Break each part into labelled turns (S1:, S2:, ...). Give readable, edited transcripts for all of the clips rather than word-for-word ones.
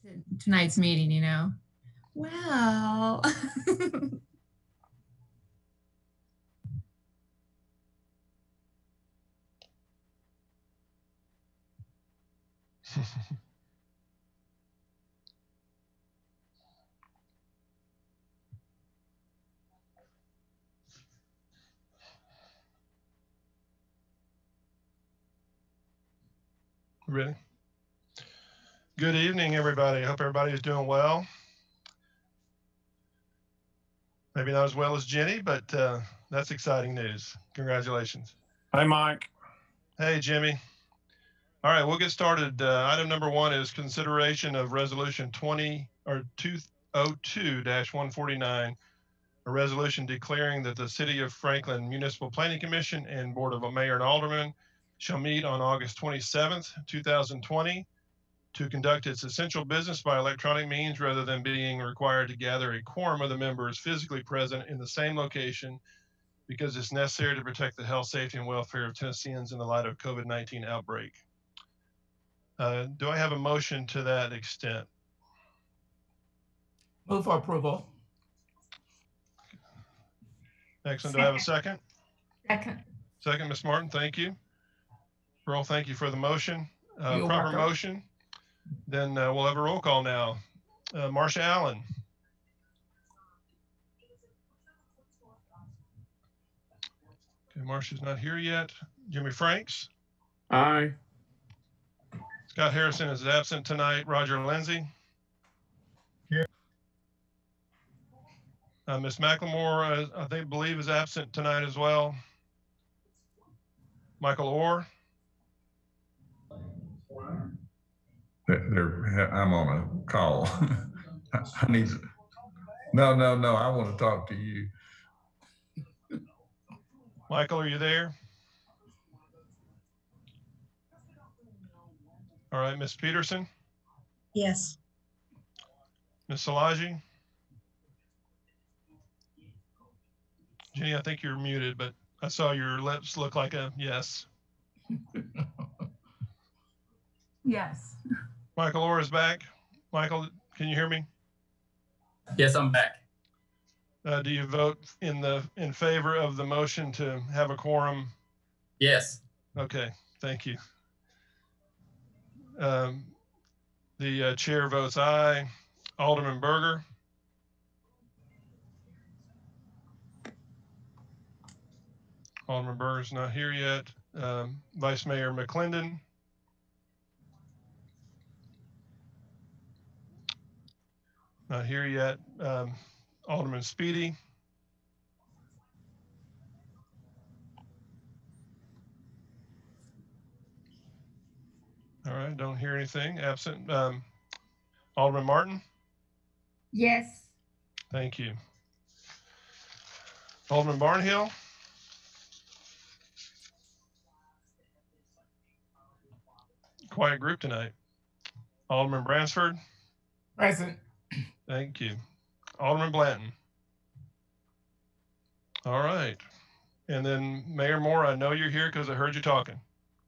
S1: tonight's meeting, you know. Well,
S2: Really? Good evening, everybody. I hope everybody is doing well. Maybe not as well as Jenny, but that's exciting news. Congratulations.
S3: Hi, Mike.
S2: Hey, Jimmy. All right, we'll get started. Item number 1 is consideration of resolution 202-149, a resolution declaring that the City of Franklin Municipal Planning Commission and Board of Mayor and Aldermen shall meet on August 27th, 2020 to conduct its essential business by electronic means rather than being required to gather a quorum of the members physically present in the same location because it's necessary to protect the health, safety, and welfare of Tennesseans in the light of COVID-19 outbreak. Do I have a motion to that extent?
S4: Move for approval.
S2: Excellent. Do I have a second?
S1: second.
S2: Second, Ms. Martin, thank you. Earl, thank you for the motion.
S4: You're
S2: Proper
S4: welcome.
S2: motion. Then we'll have a roll call now. Marcia Allen. Okay, Marcia's not here yet. Jimmy Franks.
S3: Aye.
S2: Scott Harrison is absent tonight. Roger Lindsay.
S3: Here.
S2: Ms. McLemore, I believe is absent tonight as well. Michael Orr.
S5: I'm on a call. I need to, no, I want to talk to you.
S2: Michael, are you there? All right, Ms. Peterson.
S6: Yes.
S2: Ms. Szilagyi. Jenny, I think you're muted, but I saw your lips look like a yes.
S1: Yes.
S2: Michael Orr is back. Michael, can you hear me?
S7: Yes, I'm back.
S2: Do you vote in favor of the motion to have a quorum?
S7: Yes.
S2: Okay, thank you. The chair votes aye. Alderman Berger. Alderman Berger's not here yet. Vice Mayor McClendon. Not here yet. Alderman Speedy. All right, don't hear anything. Absent. Alderman Martin.
S1: Yes.
S2: Thank you. Alderman Barnhill. Quiet group tonight. Alderman Bransford.
S4: Present.
S2: Thank you. Alderman Blanton. All right. And then Mayor Moore, I know you're here because I heard you talking.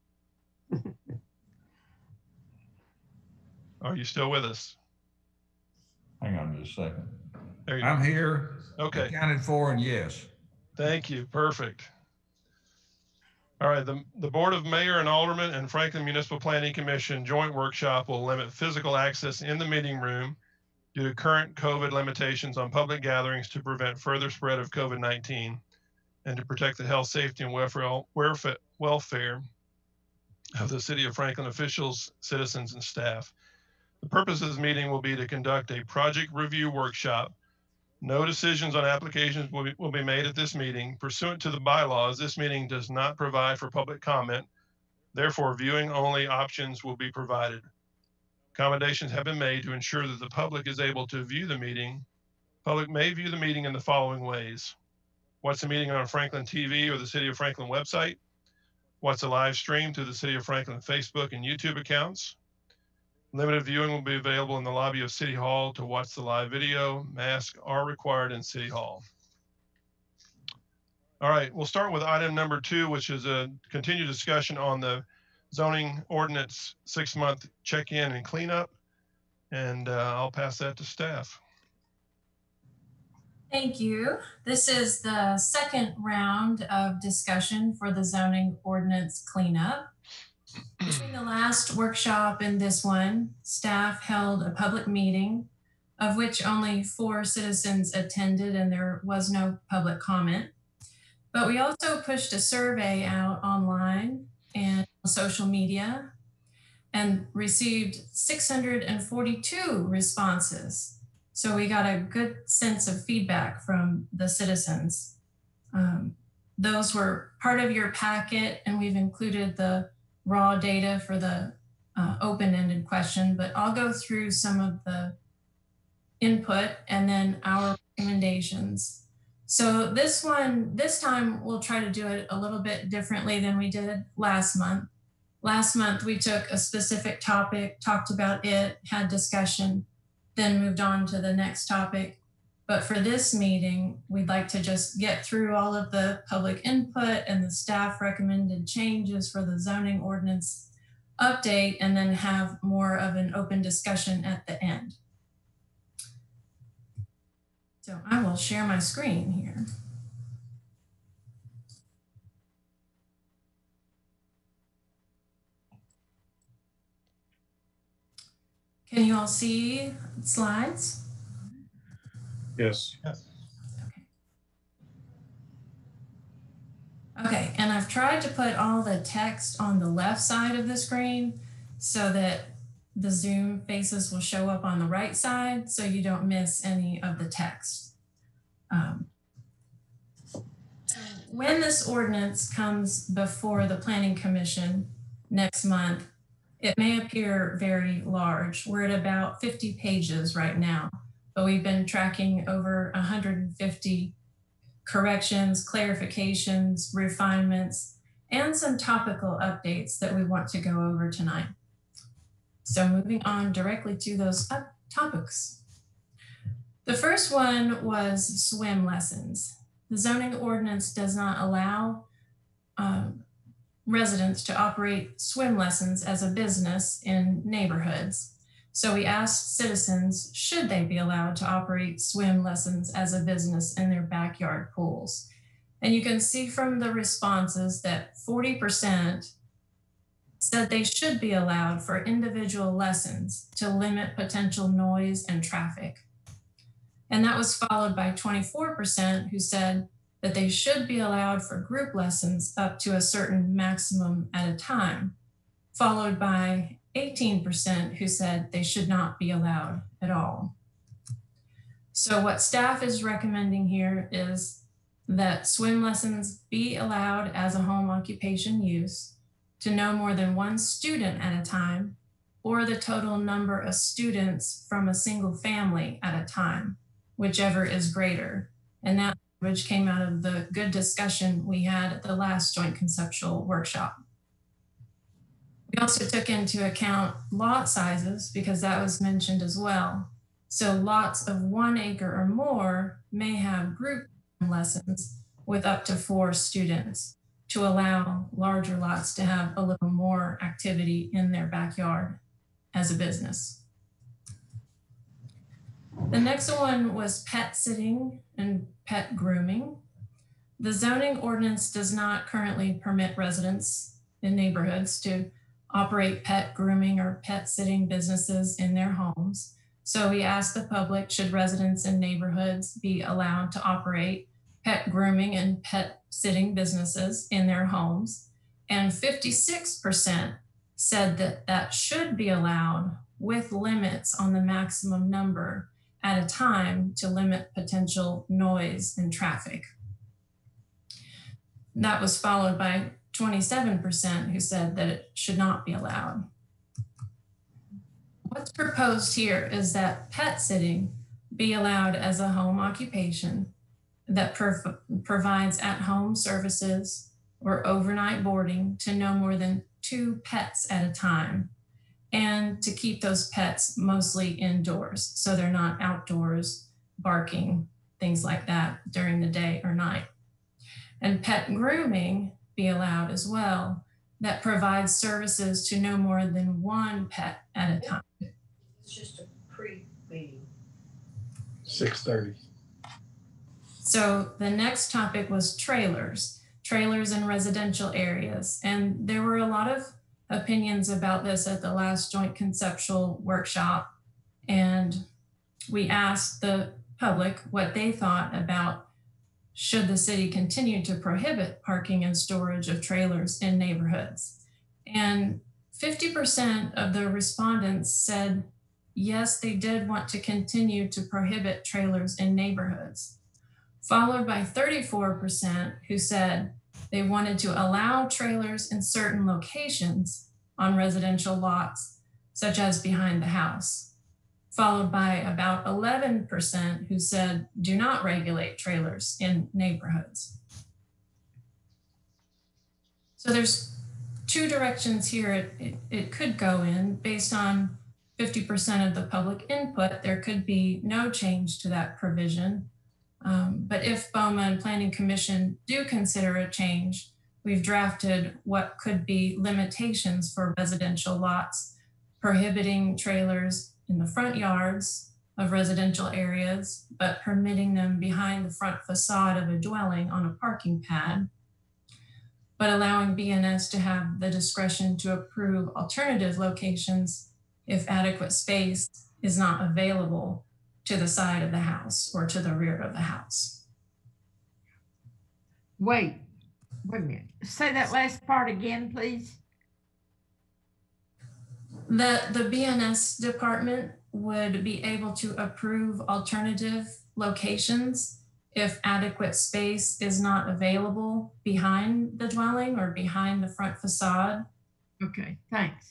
S2: Are you still with us?
S5: Hang on just a second.
S2: There you
S5: I'm here.
S2: Okay.
S5: Accounted for and yes.
S2: Thank you. Perfect. All right. The Board of Mayor and Aldermen and Franklin Municipal Planning Commission joint workshop will limit physical access in the meeting room due to current COVID limitations on public gatherings to prevent further spread of COVID-19 and to protect the health, safety, and welfare of the City of Franklin officials, citizens, and staff. The purpose of this meeting will be to conduct a project review workshop. No decisions on applications will be made at this meeting. Pursuant to the bylaws, this meeting does not provide for public comment. Therefore, viewing only options will be provided. Accommodations have been made to ensure that the public is able to view the meeting. Public may view the meeting in the following ways. Watch the meeting on Franklin TV or the City of Franklin website. Watch the live stream through the City of Franklin Facebook and YouTube accounts. Limited viewing will be available in the lobby of City Hall to watch the live video. Masks are required in City Hall. All right, we'll start with item number 2, which is a continued discussion on the zoning ordinance 6-month check-in and cleanup. And I'll pass that to staff.
S1: Thank you. This is the second round of discussion for the zoning ordinance cleanup. Between the last workshop and this one, staff held a public meeting of which only 4 citizens attended and there was no public comment. But we also pushed a survey out online and social media and received 642 responses. So we got a good sense of feedback from the citizens. Those were part of your packet, and we've included the raw data for the open-ended question, but I'll go through some of the input and then our recommendations. So this time we'll try to do it a little bit differently than we did last month. Last month we took a specific topic, talked about it, had discussion, then moved on to the next topic. But for this meeting, we'd like to just get through all of the public input and the staff recommended changes for the zoning ordinance update, and then have more of an open discussion at the end. So I will share my screen here. Can you all see slides?
S3: Yes.
S1: Okay, and I've tried to put all the text on the left side of the screen so that the Zoom faces will show up on the right side so you don't miss any of the text. So when this ordinance comes before the Planning Commission next month, it may appear very large. We're at about 50 pages right now, but we've been tracking over 150 corrections, clarifications, refinements, and some topical updates that we want to go over tonight. So moving on directly to those topics. The first one was swim lessons. The zoning ordinance does not allow residents to operate swim lessons as a business in neighborhoods. So we asked citizens, should they be allowed to operate swim lessons as a business in their backyard pools? And you can see from the responses that 40% said they should be allowed for individual lessons to limit potential noise and traffic. And that was followed by 24% who said that they should be allowed for group lessons up to a certain maximum at a time, followed by 18% who said they should not be allowed at all. So what staff is recommending here is that swim lessons be allowed as a home occupation use to no more than 1 student at a time, or the total number of students from a single family at a time, whichever is greater. And that which came out of the good discussion we had at the last joint conceptual workshop. We also took into account lot sizes because that was mentioned as well. So lots of 1 acre or more may have group lessons with up to 4 students to allow larger lots to have a little more activity in their backyard as a business. The next one was pet sitting and pet grooming. The zoning ordinance does not currently permit residents in neighborhoods to operate pet grooming or pet sitting businesses in their homes. So we asked the public, should residents in neighborhoods be allowed to operate pet grooming and pet sitting businesses in their homes? And 56% said that that should be allowed with limits on the maximum number at a time to limit potential noise and traffic. That was followed by 27% who said that it should not be allowed. What's proposed here is that pet sitting be allowed as a home occupation that provides at-home services or overnight boarding to no more than 2 pets at a time, and to keep those pets mostly indoors so they're not outdoors barking, things like that during the day or night. And pet grooming be allowed as well, that provides services to no more than 1 pet at a time.
S3: 6:30.
S1: So the next topic was trailers in residential areas. And there were a lot of opinions about this at the last joint conceptual workshop. And we asked the public what they thought about should the city continue to prohibit parking and storage of trailers in neighborhoods. And 50% of the respondents said, yes, they did want to continue to prohibit trailers in neighborhoods, followed by 34% who said they wanted to allow trailers in certain locations on residential lots, such as behind the house, followed by about 11% who said do not regulate trailers in neighborhoods. So there's two directions here it could go in. Based on 50% of the public input, there could be no change to that provision. But if BOMA and Planning Commission do consider a change, we've drafted what could be limitations for residential lots, prohibiting trailers in the front yards of residential areas, but permitting them behind the front facade of a dwelling on a parking pad, but allowing BNS to have the discretion to approve alternative locations if adequate space is not available to the side of the house or to the rear of the house.
S6: Wait a minute. Say that last part again, please.
S1: The BNS department would be able to approve alternative locations if adequate space is not available behind the dwelling or behind the front facade.
S6: Okay, thanks.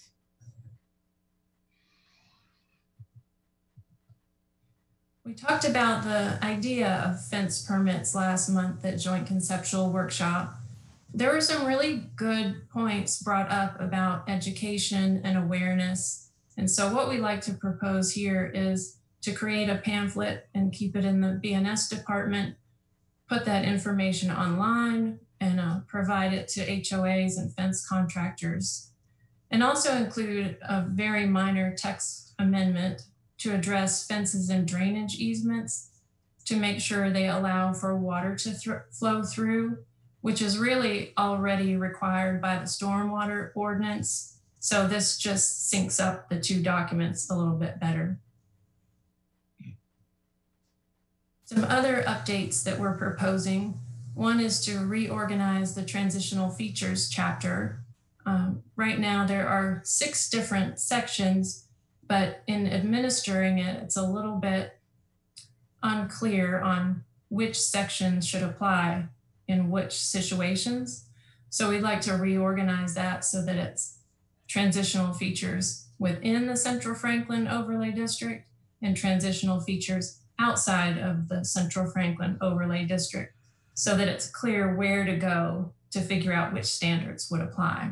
S1: We talked about the idea of fence permits last month at Joint Conceptual Workshop. There were some really good points brought up about education and awareness. And so what we like to propose here is to create a pamphlet and keep it in the BNS department, put that information online and provide it to HOAs and fence contractors. And also include a very minor text amendment to address fences and drainage easements to make sure they allow for water to flow through, which is really already required by the stormwater ordinance. So this just syncs up the two documents a little bit better. Some other updates that we're proposing. One is to reorganize the transitional features chapter. Right now there are 6 different sections, but in administering it, it's a little bit unclear on which sections should apply in which situations. So we'd like to reorganize that so that it's transitional features within the Central Franklin Overlay District and transitional features outside of the Central Franklin Overlay District, so that it's clear where to go to figure out which standards would apply.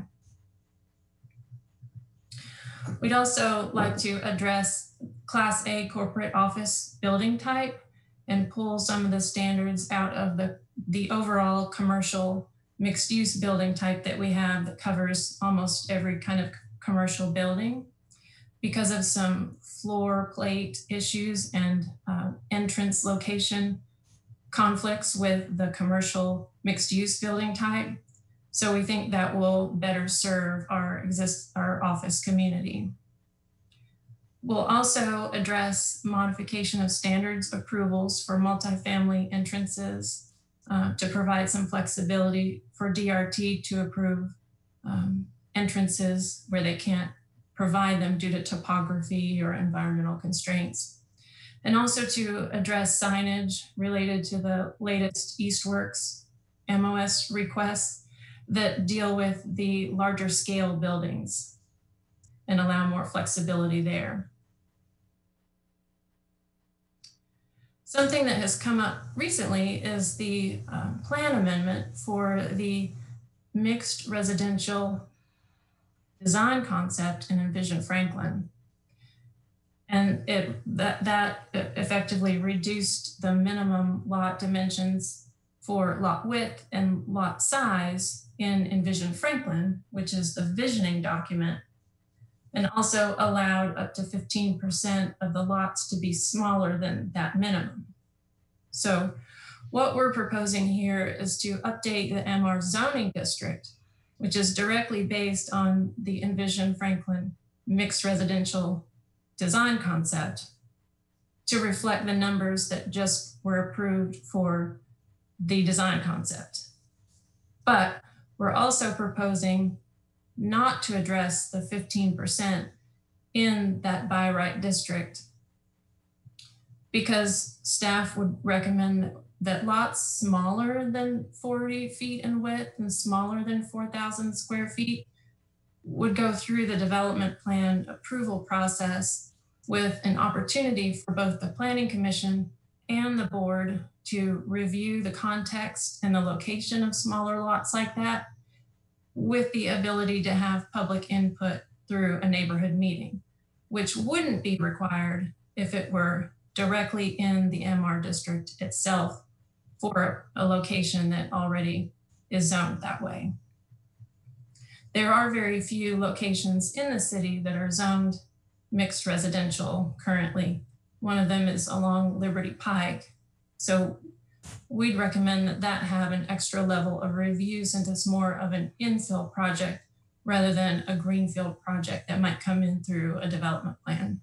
S1: We'd also like to address Class A corporate office building type and pull some of the standards out of the overall commercial mixed use building type that we have that covers almost every kind of commercial building. Because of some floor plate issues and entrance location conflicts with the commercial mixed use building type. So we think that will better serve our office community. We'll also address modification of standards approvals for multifamily entrances to provide some flexibility for DRT to approve entrances where they can't provide them due to topography or environmental constraints. And also to address signage related to the latest Eastworks MOS requests that deal with the larger scale buildings and allow more flexibility there. Something that has come up recently is the plan amendment for the mixed residential design concept in Envision Franklin. And that effectively reduced the minimum lot dimensions for lot width and lot size in Envision Franklin, which is the visioning document. and also allowed up to 15% of the lots to be smaller than that minimum. So what we're proposing here is to update the MR zoning district, which is directly based on the Envision Franklin mixed residential design concept, to reflect the numbers that just were approved for the design concept. But we're also proposing not to address the 15% in that by right district, because staff would recommend that lots smaller than 40 feet in width and smaller than 4,000 square feet would go through the development plan approval process with an opportunity for both the Planning Commission and the board to review the context and the location of smaller lots like that, with the ability to have public input through a neighborhood meeting, which wouldn't be required if it were directly in the MR district itself for a location that already is zoned that way. There are very few locations in the city that are zoned mixed residential currently. One of them is along Liberty Pike. So we'd recommend that that have an extra level of review, since it's more of an infill project rather than a greenfield project that might come in through a development plan.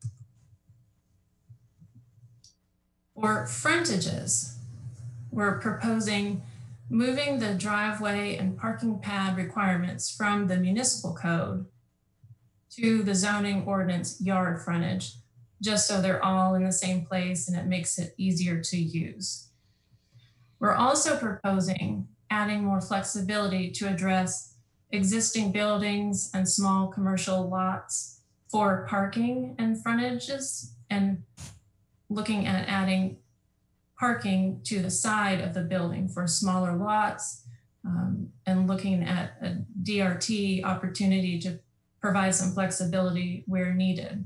S1: For frontages, we're proposing moving the driveway and parking pad requirements from the municipal code to the zoning ordinance yard frontage, just so they're all in the same place and it makes it easier to use. We're also proposing adding more flexibility to address existing buildings and small commercial lots for parking and frontages, and looking at adding parking to the side of the building for smaller lots, and looking at a DRT opportunity to provide some flexibility where needed.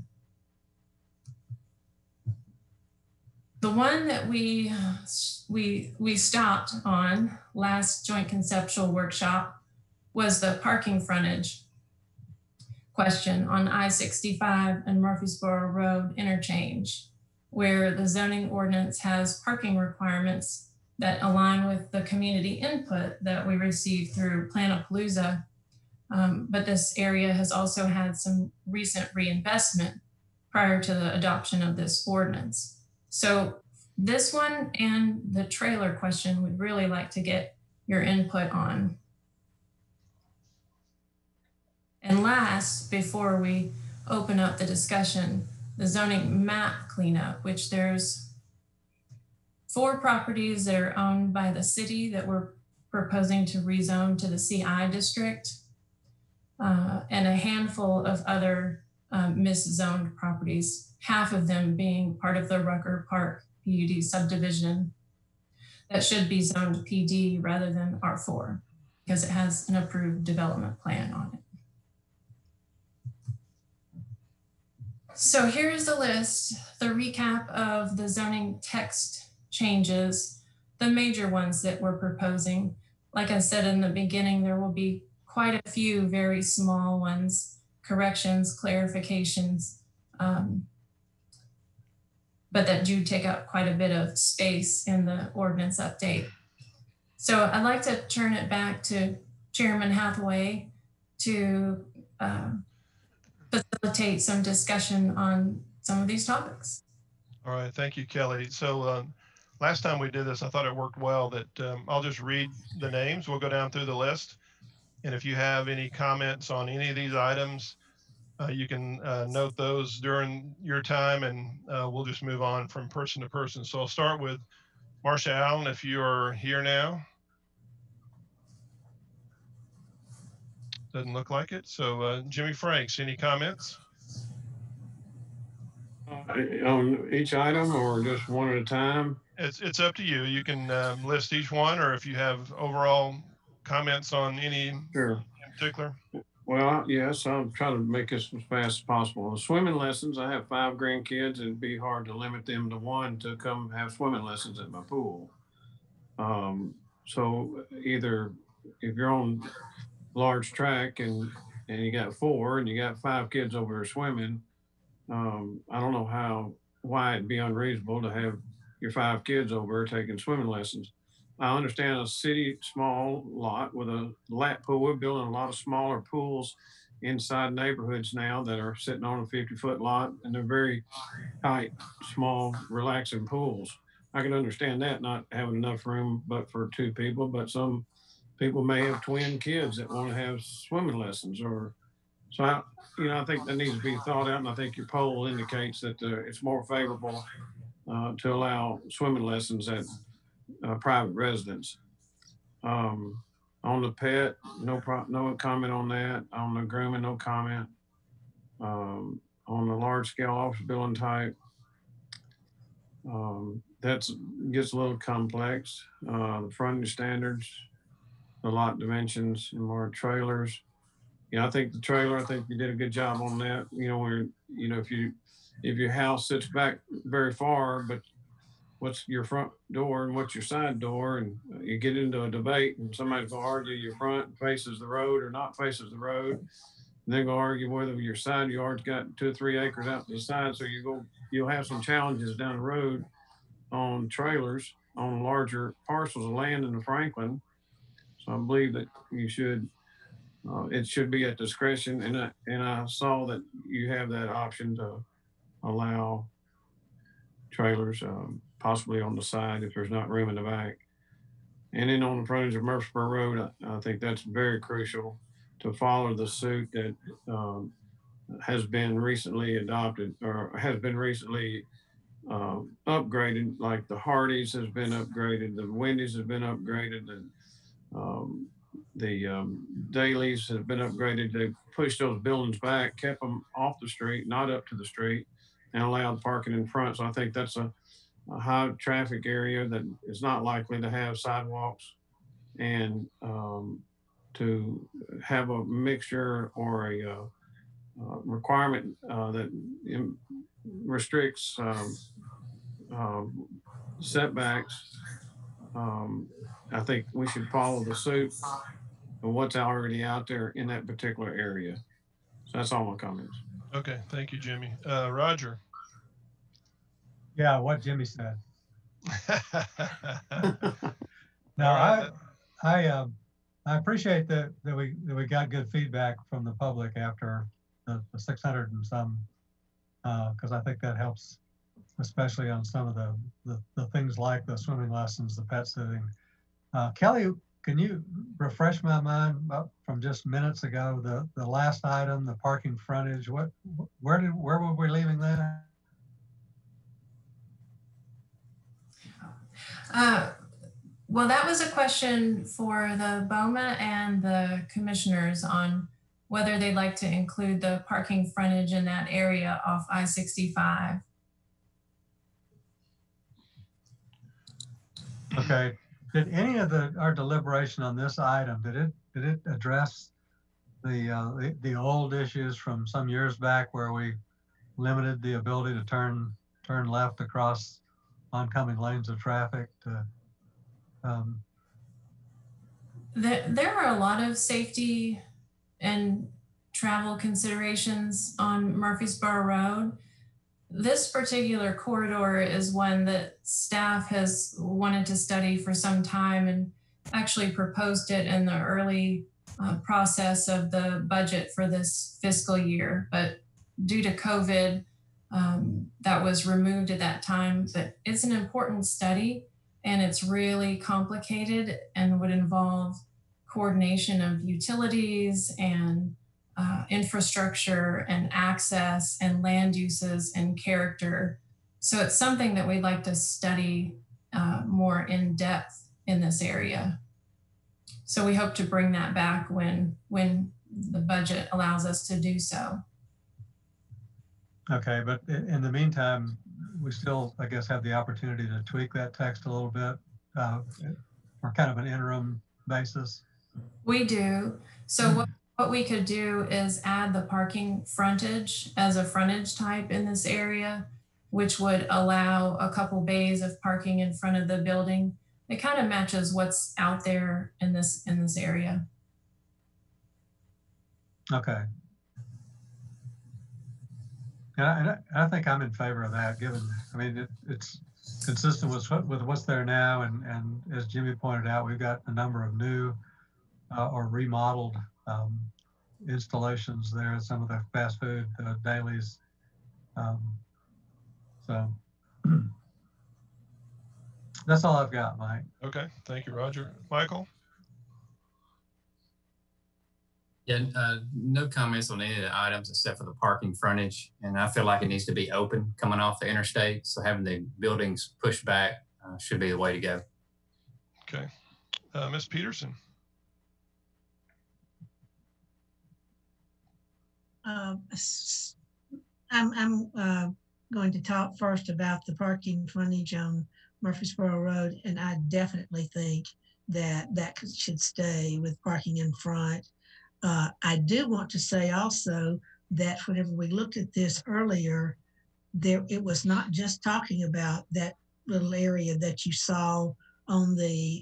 S1: The one that we stopped on last joint conceptual workshop was the parking frontage question on I-65 and Murfreesboro Road interchange, where the zoning ordinance has parking requirements that align with the community input that we received through Planapalooza. But this area has also had some recent reinvestment prior to the adoption of this ordinance. So this one and the trailer question we'd really like to get your input on. And last, before we open up the discussion, the zoning map cleanup, which there's 4 properties that are owned by the city that we're proposing to rezone to the CI district, and a handful of other miszoned properties, half of them being part of the Rucker Park PUD subdivision that should be zoned PD rather than R4 because it has an approved development plan on it. So here's the list, the recap of the zoning text changes, the major ones that we're proposing. Like I said in the beginning, there will be quite a few very small ones, corrections, clarifications, but that do take up quite a bit of space in the ordinance update. So I'd like to turn it back to Chairman Hathaway to facilitate some discussion on some of these topics.
S2: All right, thank you, Kelly. So last time we did this, I thought it worked well that I'll just read the names. We'll go down through the list. And if you have any comments on any of these items, you can note those during your time, and we'll just move on from person to person. So I'll start with Marcia Allen, if you are here now. Doesn't look like it. So Jimmy Franks, any comments?
S3: On each item or just one at a time?
S2: It's up to you. You can list each one, or if you have overall comments on any
S3: Sure.
S2: in particular.
S3: Well, yes, I'll try to make this as fast as possible. The swimming lessons, I have 5 grandkids. It'd be hard to limit them to 1 to come have swimming lessons at my pool. So either if you're on large track and and you got 4 and you got 5 kids over there swimming, I don't know why it'd be unreasonable to have your 5 kids over taking swimming lessons. I understand a city small lot with a lap pool. We're building a lot of smaller pools inside neighborhoods now that are sitting on a 50-foot lot, and they're very tight, small, relaxing pools. I can understand that not having enough room but for 2 people, but some people may have twin kids that want to have swimming lessons, or so I think that needs to be thought out, and I think your poll indicates that it's more favorable to allow swimming lessons at private residence. On the pet, no comment on that. On the grooming, no comment. On the large scale office building type, that gets a little complex. The frontage standards, the lot dimensions, and more trailers. I think the trailer, I think you did a good job on that. If your house sits back very far, but what's your front door and what's your side door, and you get into a debate and somebody's gonna argue your front faces the road or not faces the road, and they're gonna argue whether your side yard's got 2 or 3 acres out to the side. So you'll have some challenges down the road on trailers on larger parcels of land in the Franklin. So I believe that you should, it should be at discretion. And I saw that you have that option to allow trailers, possibly on the side if there's not room in the back. And then on the frontage of Murfreesboro Road, I think that's very crucial to follow the suit that has been recently adopted or has been recently upgraded, like the Hardee's has been upgraded, the Wendy's has been upgraded, and the Dailies have been upgraded. They pushed those buildings back, kept them off the street, not up to the street, and allowed parking in front. So I think that's a high traffic area that is not likely to have sidewalks, and to have a mixture or a requirement that restricts setbacks. I think we should follow the suit of what's already out there in that particular area. So that's all my comments.
S2: Okay, thank you, Jimmy. Roger.
S8: Yeah, what Jimmy said. No, I appreciate that we got good feedback from the public after the 600 and some, because I think that helps, especially on some of the things like the swimming lessons, the pet sitting. Kelly, can you refresh my mind from just minutes ago, the last item, the parking frontage? Where were we leaving that?
S1: Well, that was a question for the BOMA and the commissioners on whether they'd like to include the parking frontage in that area off I-65.
S8: Okay. Did any of our deliberation on this item, did it address the old issues from some years back where we limited the ability to turn left across oncoming lanes of traffic?
S1: There are a lot of safety and travel considerations on Murfreesboro Road. This particular corridor is one that staff has wanted to study for some time and actually proposed it in the early process of the budget for this fiscal year. But due to COVID, that was removed at that time. But it's an important study, and it's really complicated and would involve coordination of utilities and infrastructure and access and land uses and character. So it's something that we'd like to study more in depth in this area. So we hope to bring that back when the budget allows us to do so.
S8: Okay, but in the meantime, we still, I guess, have the opportunity to tweak that text a little bit for kind of an interim basis. We
S1: do. So what we could do is add the parking frontage as a frontage type in this area, which would allow a couple bays of parking in front of the building. It kind of matches what's out there in this area.
S8: Okay. And I think I'm in favor of that, given, I mean, it's consistent with what's there now. And as Jimmy pointed out, we've got a number of new or remodeled installations there at some of the fast food dailies. So that's all I've got, Mike.
S2: Okay, thank you, Roger. Michael?
S7: Yeah, no comments on any of the items except for the parking frontage. And I feel like it needs to be open coming off the interstate. So having the buildings pushed back should be the way to go.
S2: Okay. Ms. Peterson?
S9: I'm going to talk first about the parking frontage on Murfreesboro Road, and I definitely think that should stay with parking in front. I do want to say also that whenever we looked at this earlier, it was not just talking about that little area that you saw on the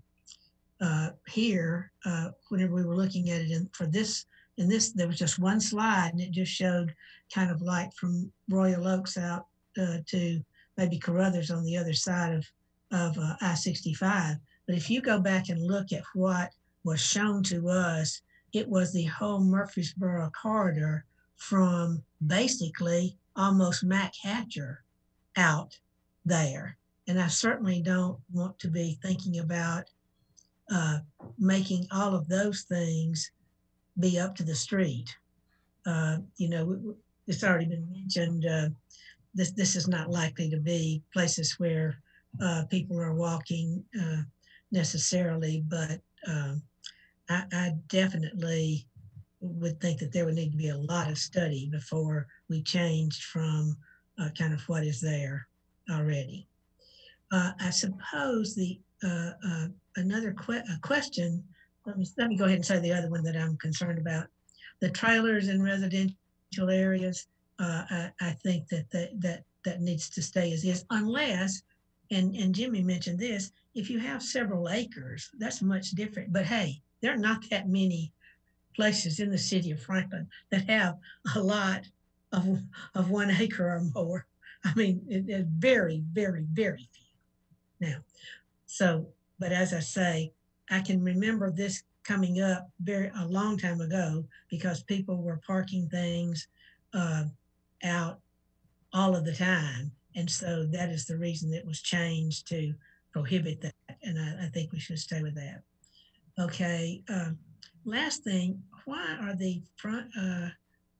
S9: here. Whenever we were looking at it, in this, there was just one slide, and it just showed kind of like from Royal Oaks out to maybe Carruthers on the other side of I-65. But if you go back and look at what was shown to us, it was the whole Murfreesboro corridor from basically almost Mac Hatcher out there. And I certainly don't want to be thinking about making all of those things be up to the street. You know, it's already been mentioned, this is not likely to be places where people are walking necessarily, but I definitely would think that there would need to be a lot of study before we changed from kind of what is there already. I suppose another question, let me go ahead and say the other one that I'm concerned about. The trailers in residential areas, I think that needs to stay as is, unless, and Jimmy mentioned this, if you have several acres, that's much different. But hey, there are not that many places in the city of Franklin that have a lot of 1 acre or more. I mean, it's very, very, very few now. So, but as I say, I can remember this coming up a long time ago because people were parking things out all of the time. And so that is the reason it was changed to prohibit that. And I think we should stay with that. Okay, last thing, why are the front, I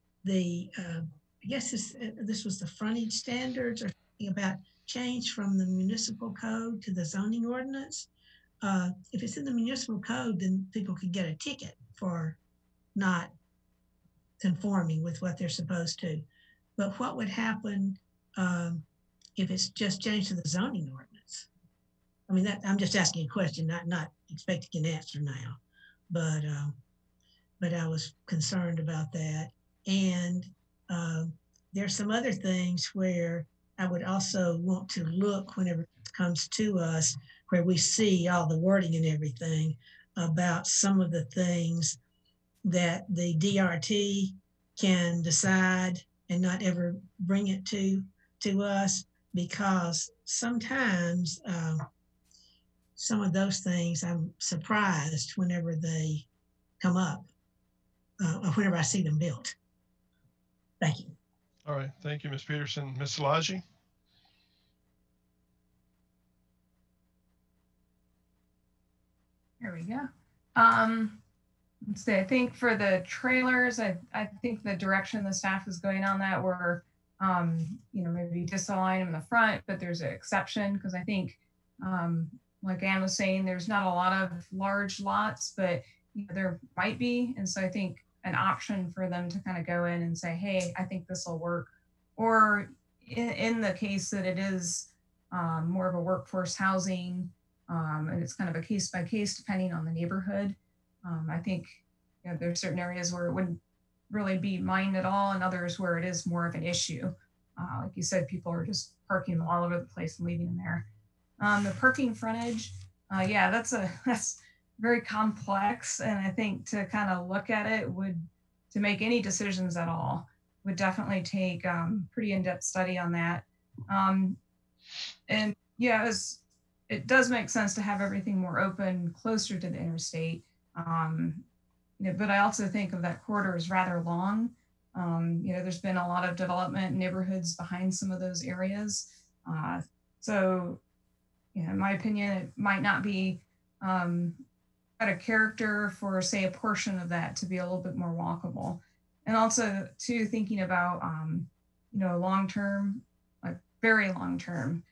S9: guess this was the frontage standards or something about change from the municipal code to the zoning ordinance. If it's in the municipal code, then people could get a ticket for not conforming with what they're supposed to. But what would happen if it's just changed to the zoning ordinance? I mean, I'm just asking a question, not expecting an answer now, but I was concerned about that. And there's some other things where I would also want to look whenever it comes to us, where we see all the wording and everything about some of the things that the DRT can decide and not ever bring it to us, because sometimes some of those things I'm surprised whenever they come up or whenever I see them built. Thank you.
S2: All right, thank you, Ms. Peterson. Ms. Szilagyi?
S1: There we go. Let's see, I think for the trailers, I think the direction the staff is going on that we're, you know, maybe disalign them in the front, but there's an exception because I think, like Ann was saying, there's not a lot of large lots, but you know, there might be. And so I think an option for them to kind of go in and say, hey, I think this will work. Or in the case that it is more of a workforce housing, and it's kind of a case by case depending on the neighborhood. I think you know, there's certain areas where it wouldn't really be mined at all, and others where it is more of an issue. Like you said, people are just parking them all over the place and leaving them there. The parking frontage, yeah, that's very complex, and I think to kind of look at it would
S10: to make any decisions at all. Would definitely take pretty in-depth study on that. And yeah, it does make sense to have everything more open closer to the interstate. But I also think of that corridor as rather long. There's been a lot of development neighborhoods behind some of those areas. So, in my opinion, it might not be out of character for, say, a portion of that to be a little bit more walkable. And also, too, thinking about, long-term, like very long-term,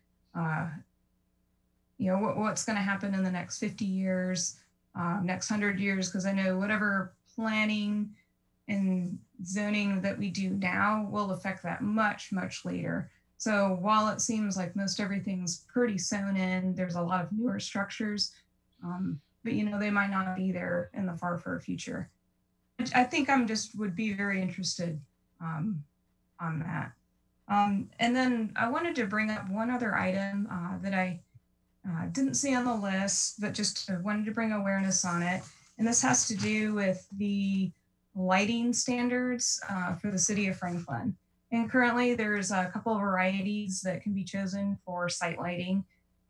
S10: what's going to happen in the next 50 years, next 100 years, because I know whatever planning and zoning that we do now will affect that much, much later. So while it seems like most everything's pretty sewn in, there's a lot of newer structures, but they might not be there in the far future. I think would be very interested on that. And then I wanted to bring up one other item that I didn't see on the list, but just wanted to bring awareness on it. And this has to do with the lighting standards for the city of Franklin. And currently there's a couple of varieties that can be chosen for site lighting.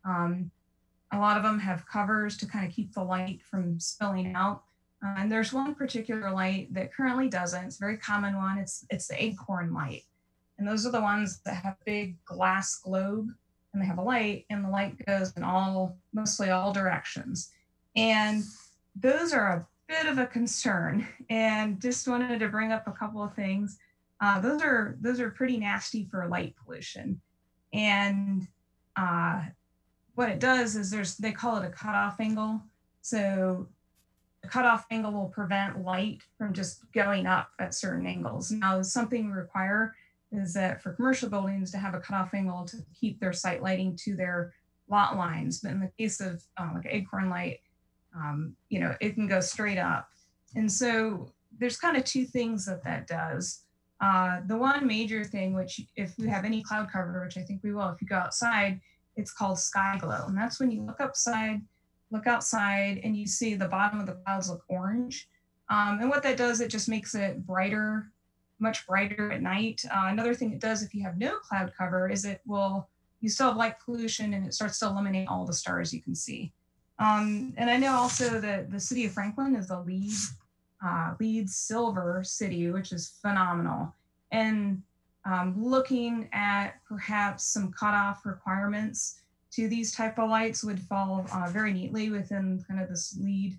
S10: A lot of them have covers to kind of keep the light from spilling out. And there's one particular light that currently doesn't. It's a very common one. It's the acorn light. And those are the ones that have big glass globe, and they have a light, and the light goes in mostly all directions. And those are a bit of a concern, and just wanted to bring up a couple of things. Those are pretty nasty for light pollution. And what it does is they call it a cutoff angle. So the cutoff angle will prevent light from just going up at certain angles. Now, something we require is that for commercial buildings to have a cutoff angle to keep their site lighting to their lot lines. But in the case of like acorn light, it can go straight up. And so there's kind of two things that does. The one major thing, which if we have any cloud cover, which I think we will if you go outside, it's called sky glow. And that's when you look outside and you see the bottom of the clouds look orange. And what that does, it just makes it brighter, much brighter at night. Another thing it does if you have no cloud cover is you still have light pollution, and it starts to eliminate all the stars you can see. And I know also that the city of Franklin is a LEED silver city, which is phenomenal. And looking at perhaps some cutoff requirements to these type of lights would fall very neatly within kind of this LEED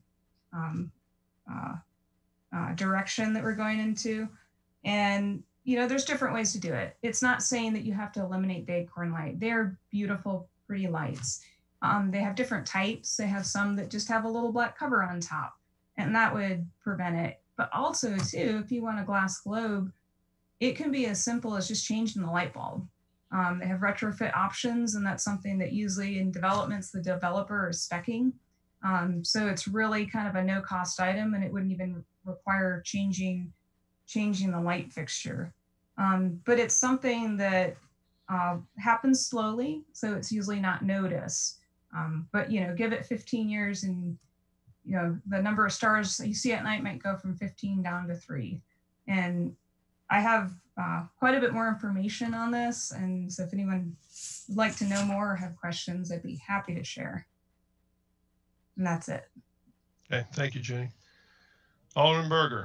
S10: direction that we're going into. And, there's different ways to do it. It's not saying that you have to eliminate the acorn light. They're beautiful, pretty lights. They have different types. They have some that just have a little black cover on top, and that would prevent it. But also, too, if you want a glass globe, it can be as simple as just changing the light bulb. They have retrofit options, and that's something that usually in developments, the developer is speccing. So it's really kind of a no-cost item, and it wouldn't even require changing the light fixture. But it's something that happens slowly, so it's usually not noticed. But give it 15 years, and the number of stars you see at night might go from 15 down to 3. And I have quite a bit more information on this, and so if anyone would like to know more or have questions, I'd be happy to share. And that's it.
S2: Okay, thank you, Jenny. Alderman Berger.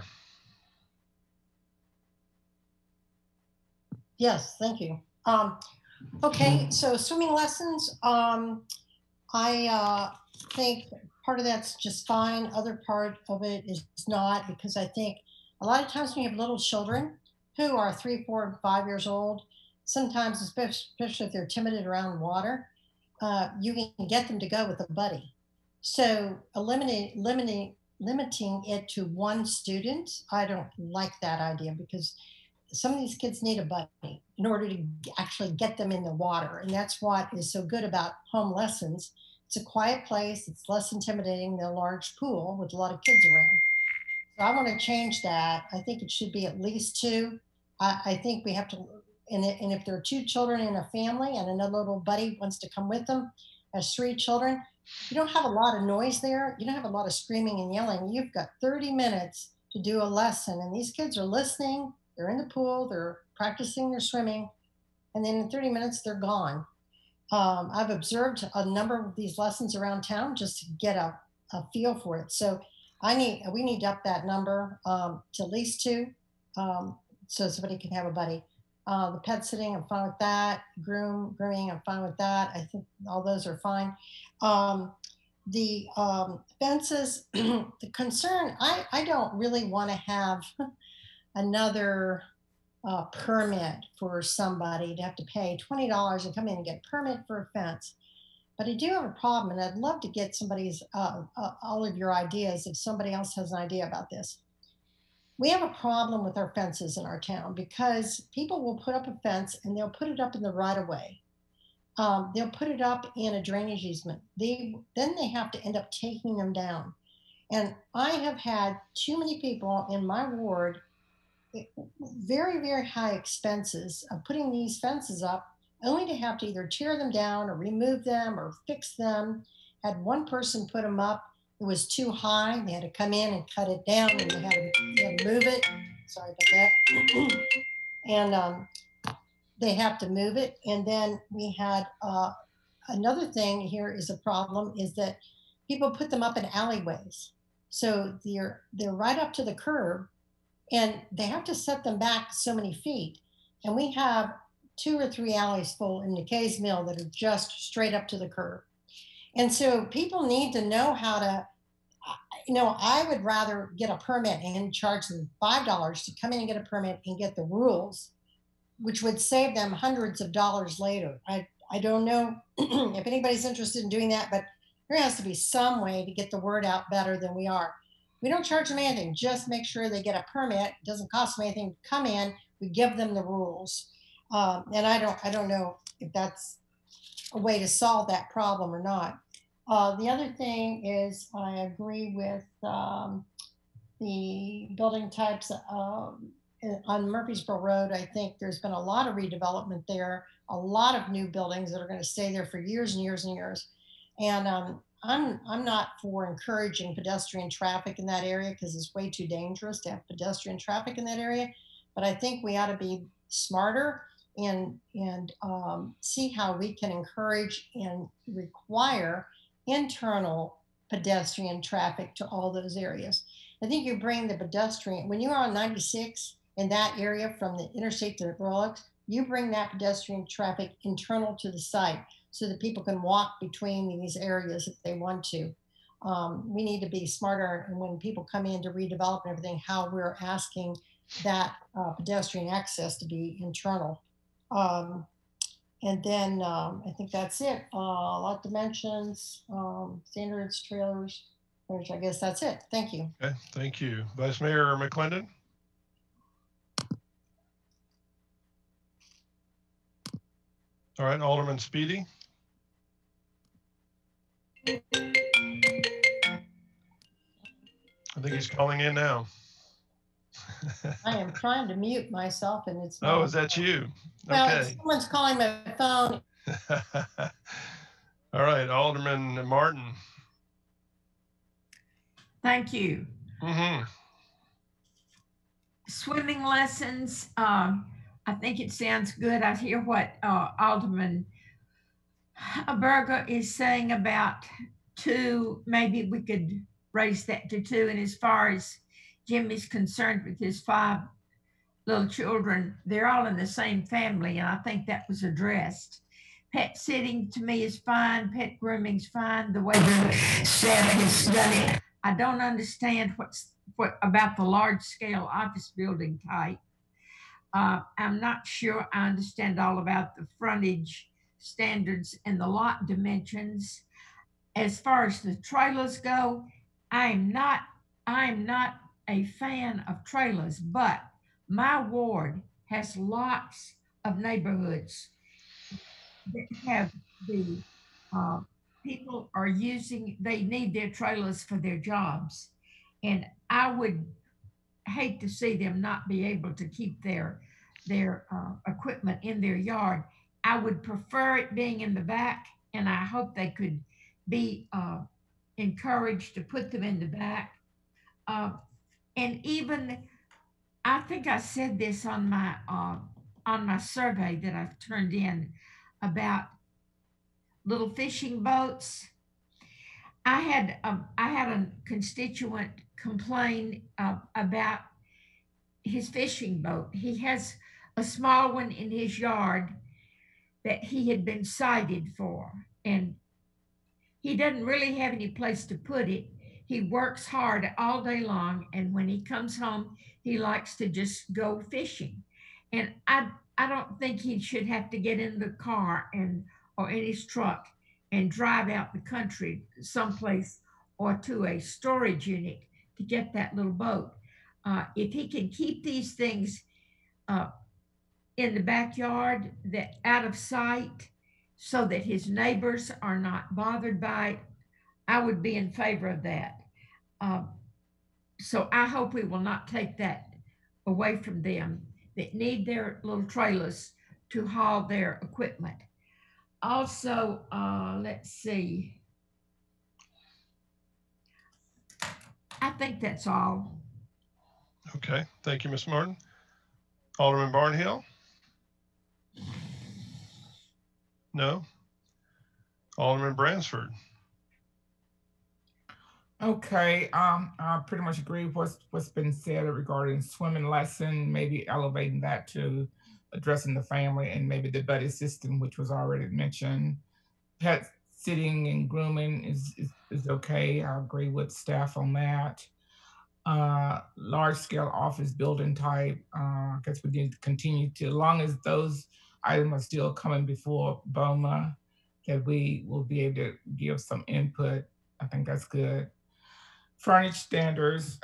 S11: Yes, thank you. Okay, so swimming lessons, I think part of that's just fine. Other part of it is not, because I think a lot of times when you have little children who are 3, 4, and 5 years old, sometimes, especially if they're timid around water, you can get them to go with a buddy. So limiting it to one student, I don't like that idea, because some of these kids need a buddy in order to actually get them in the water. And that's what is so good about home lessons. It's a quiet place. It's less intimidating than a large pool with a lot of kids around. So I want to change that. I think it should be at least 2. I think we have to, and if there are 2 children in a family and another little buddy wants to come with them as 3 children, you don't have a lot of noise there. You don't have a lot of screaming and yelling. You've got 30 minutes to do a lesson. And these kids are listening, they're in the pool, they're practicing their swimming, and then in 30 minutes, they're gone. I've observed a number of these lessons around town just to get a feel for it. So we need to up that number to at least 2, so somebody can have a buddy. The pet sitting, I'm fine with that. Grooming, I'm fine with that. I think all those are fine. The fences, the concern, I don't really want to have another permit for somebody to have to pay $20 and come in and get a permit for a fence. But I do have a problem, and I'd love to get somebody's, all of your ideas if somebody else has an idea about this. We have a problem with our fences in our town because people will put up a fence and they'll put it up in the right of way. They'll put it up in a drainage easement. Then they have to end up taking them down. And I have had too many people in my ward, very, very high expenses of putting these fences up, only to have to either tear them down or remove them or fix them. Had one person put them up. It was too high. They had to come in and cut it down, and they had to move it. Sorry about that. And they have to move it. And then we had another thing here is a problem is that people put them up in alleyways. So they're right up to the curb, and they have to set them back so many feet. And we have 2 or 3 alleys full in McKay's Mill that are just straight up to the curb. And so people need to know how to, I would rather get a permit and charge them $5 to come in and get a permit and get the rules, which would save them hundreds of dollars later. I don't know if anybody's interested in doing that, but there has to be some way to get the word out better than we are. We don't charge them anything, just make sure they get a permit. It doesn't cost them anything to come in. We give them the rules. And I don't know if that's a way to solve that problem or not. The other thing is I agree with the building types on Murfreesboro Road. I think there's been a lot of redevelopment there, a lot of new buildings that are going to stay there for years and years and years. And I'm not for encouraging pedestrian traffic in that area because it's way too dangerous to have pedestrian traffic in that area. But I think we ought to be smarter and see how we can encourage and require internal pedestrian traffic to all those areas. I think you bring the pedestrian, when you're on 96 in that area from the interstate to Royal Oaks, you bring that pedestrian traffic internal to the site so that people can walk between these areas if they want to. We need to be smarter, and when people come in to redevelop and everything, how we're asking that pedestrian access to be internal. And then I think that's it. Lot dimensions, standards, trailers, which I guess that's it. Thank you.
S2: Okay, thank you. Vice Mayor McClendon. All right, Alderman Speedy. I think he's calling in now.
S11: I am trying to mute myself and it's
S2: not. Oh, is that you?
S11: Well,
S2: okay.
S11: Someone's calling my phone.
S2: All right, Alderman Martin.
S6: Thank you.
S2: Mm-hmm.
S6: Swimming lessons, I think it sounds good. I hear what Alderman Berger is saying about 2. Maybe we could raise that to 2. And as far as Jim is concerned with his 5 little children, they're all in the same family, and I think that was addressed. Pet sitting to me is fine. Pet grooming's fine. The way Sarah has done it, I don't understand what about the large scale office building type. I'm not sure I understand all about the frontage standards and the lot dimensions. As far as the trailers go, I am not a fan of trailers, but my ward has lots of neighborhoods that have the people are using, they need their trailers for their jobs. And I would hate to see them not be able to keep their equipment in their yard. I would prefer it being in the back, and I hope they could be encouraged to put them in the back. And even, I think I said this on my survey that I've turned in about little fishing boats. I had a constituent complain about his fishing boat. He has a small one in his yard that he had been cited for, and he doesn't really have any place to put it. He works hard all day long, and when he comes home, he likes to just go fishing. And I don't think he should have to get in the car or in his truck and drive out the country someplace or to a storage unit to get that little boat. If he can keep these things in the backyard, that out of sight, so that his neighbors are not bothered by it, I would be in favor of that. So I hope we will not take that away from them that need their little trailers to haul their equipment. Also, let's see. I think that's all.
S2: Okay, thank you, Ms. Martin. Alderman Barnhill? No? Alderman Bransford?
S4: Okay, I pretty much agree with what's been said regarding swimming lesson, maybe elevating that to addressing the family and maybe the buddy system, which was already mentioned. Pet sitting and grooming is okay. I agree with staff on that. Large scale office building type, I guess we need to continue to, as long as those items are still coming before BOMA, that we will be able to give some input. I think that's good. Furniture standards,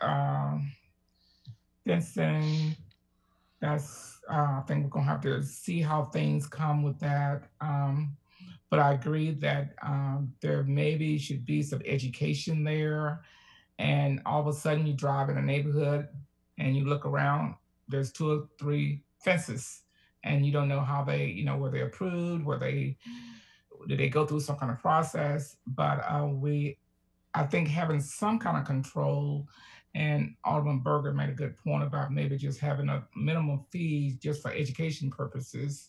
S4: fencing, that's, I think we're gonna have to see how things come with that. But I agree that there maybe should be some education there. And all of a sudden you drive in a neighborhood and you look around, there's 2 or 3 fences and you don't know how they, you know, were they approved, did they go through some kind of process? But I think having some kind of control, and Alderman Berger made a good point about maybe just having a minimum fee just for education purposes.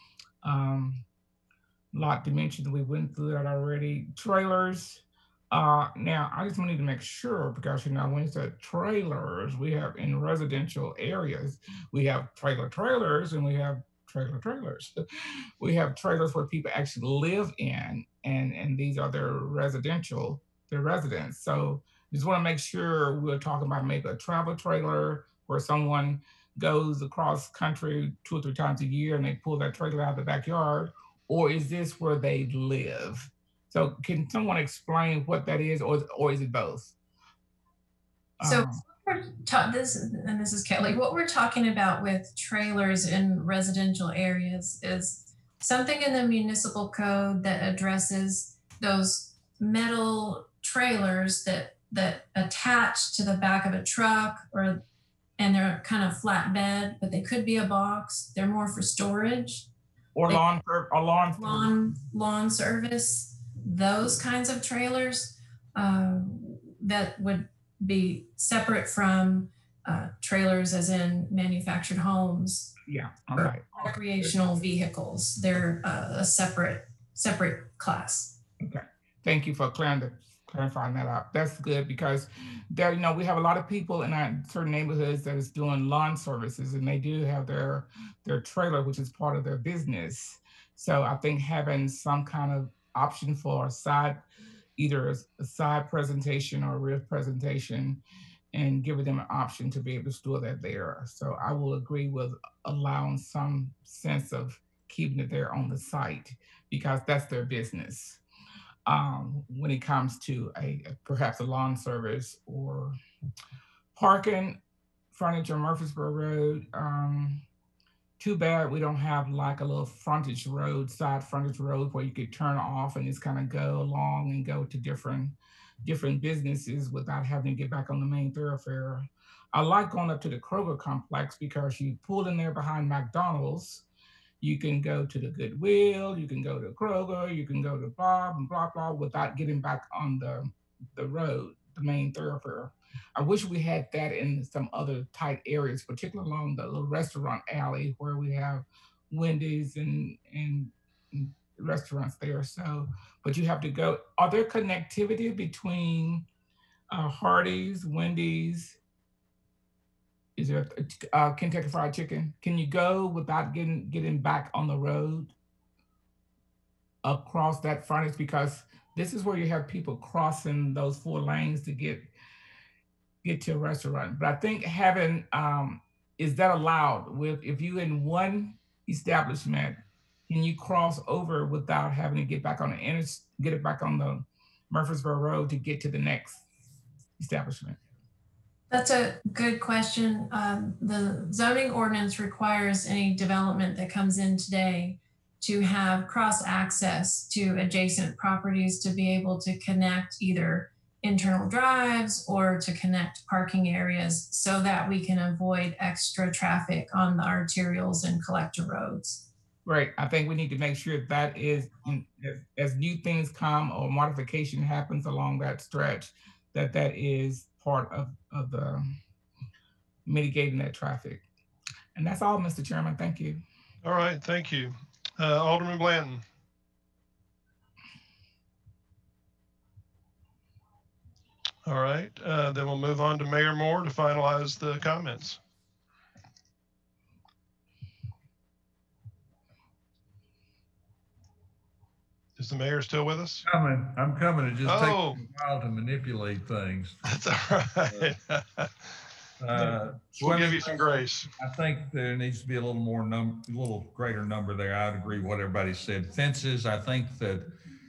S4: Lot dimensions, we went through that already. Trailers. Now, I just wanted to make sure, because, you know, when you said trailers, we have in residential areas, we have trailers and we have trailers. We have trailers where people actually live in, and these are their residents. So just want to make sure we're talking about maybe a travel trailer where someone goes across country 2 or 3 times a year and they pull that trailer out of the backyard, or is this where they live? So can someone explain what that is, or is it both?
S1: So this is Kelly. What we're talking about with trailers in residential areas is something in the municipal code that addresses those metal trailers that attach to the back of a truck, and they're kind of flatbed, but they could be a box. They're more for storage.
S4: Or lawn
S1: service. Those kinds of trailers that would be separate from trailers as in manufactured homes.
S4: Yeah, all right.
S1: Recreational vehicles. They're a separate class.
S4: Okay, thank you for clarifying that out. That's good, because there, you know, we have a lot of people in our certain neighborhoods that is doing lawn services, and they do have their trailer, which is part of their business. So I think having some kind of option for either a side presentation or a rear presentation, and giving them an option to be able to store that there. So I will agree with allowing some sense of keeping it there on the site, because that's their business. When it comes to perhaps a lawn service or parking, frontage on Murfreesboro Road. Too bad we don't have like a little frontage road, side frontage road, where you could turn off and just kind of go along and go to different businesses without having to get back on the main thoroughfare. I like going up to the Kroger complex, because you pull in there behind McDonald's, you can go to the Goodwill, you can go to Kroger, you can go to Bob and blah, blah, without getting back on the road. the main thoroughfare. I wish we had that in some other tight areas, particularly along the little restaurant alley where we have Wendy's and restaurants there. So, but you have to go. Are there connectivity between Hardee's, Wendy's? Is there Kentucky Fried Chicken? Can you go without getting back on the road across that frontage? Because this is where you have people crossing those 4 lanes to get to a restaurant. But I think having is that allowed with if you in one establishment, can you cross over without having to get back on the Murfreesboro Road to get to the next establishment?
S1: That's a good question. The zoning ordinance requires any development that comes in today to have cross access to adjacent properties to be able to connect either internal drives or to connect parking areas so that we can avoid extra traffic on the arterials and collector roads.
S4: Right. I think we need to make sure that is, as new things come or modification happens along that stretch, that is part of the mitigating that traffic. And that's all, Mr. Chairman. Thank you.
S2: All right. Thank you. Alderman Blanton. All right. Then we'll move on to Mayor Moore to finalize the comments. Is the mayor still with us?
S5: I'm coming. It just takes a while to manipulate things.
S2: That's all right. We'll give you some grace.
S5: I think there needs to be a little greater number there. I'd agree with what everybody said. Fences, I think that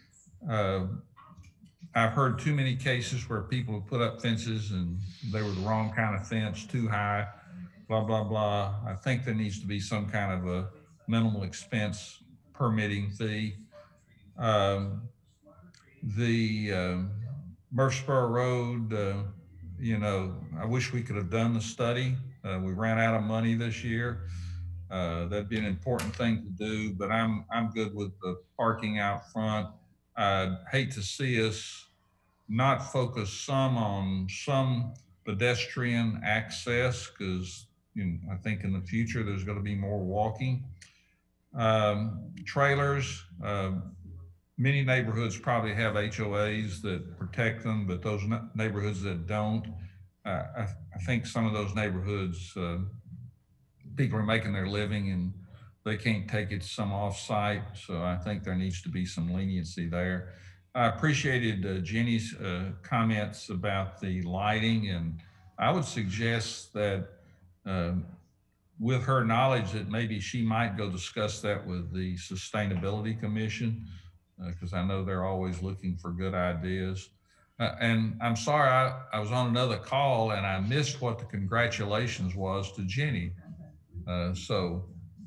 S5: I've heard too many cases where people have put up fences and they were the wrong kind of fence, too high, blah, blah, blah. I think there needs to be some kind of a minimal expense permitting fee. Murfreesboro Road, you know, I wish we could have done the study. We ran out of money this year. That'd be an important thing to do, but I'm good with the parking out front. I'd hate to see us not focus on some pedestrian access because, you know, I think in the future there's going to be more walking. Trailers, many neighborhoods probably have HOAs that protect them, but those neighborhoods that don't, I think some of those neighborhoods, people are making their living and they can't take it some off-site. So I think there needs to be some leniency there. I appreciated Jenny's comments about the lighting, and I would suggest that with her knowledge that maybe she might go discuss that with the Sustainability Commission, because I know they're always looking for good ideas. And I'm sorry, I was on another call and I missed what the congratulations was to Jenny. So.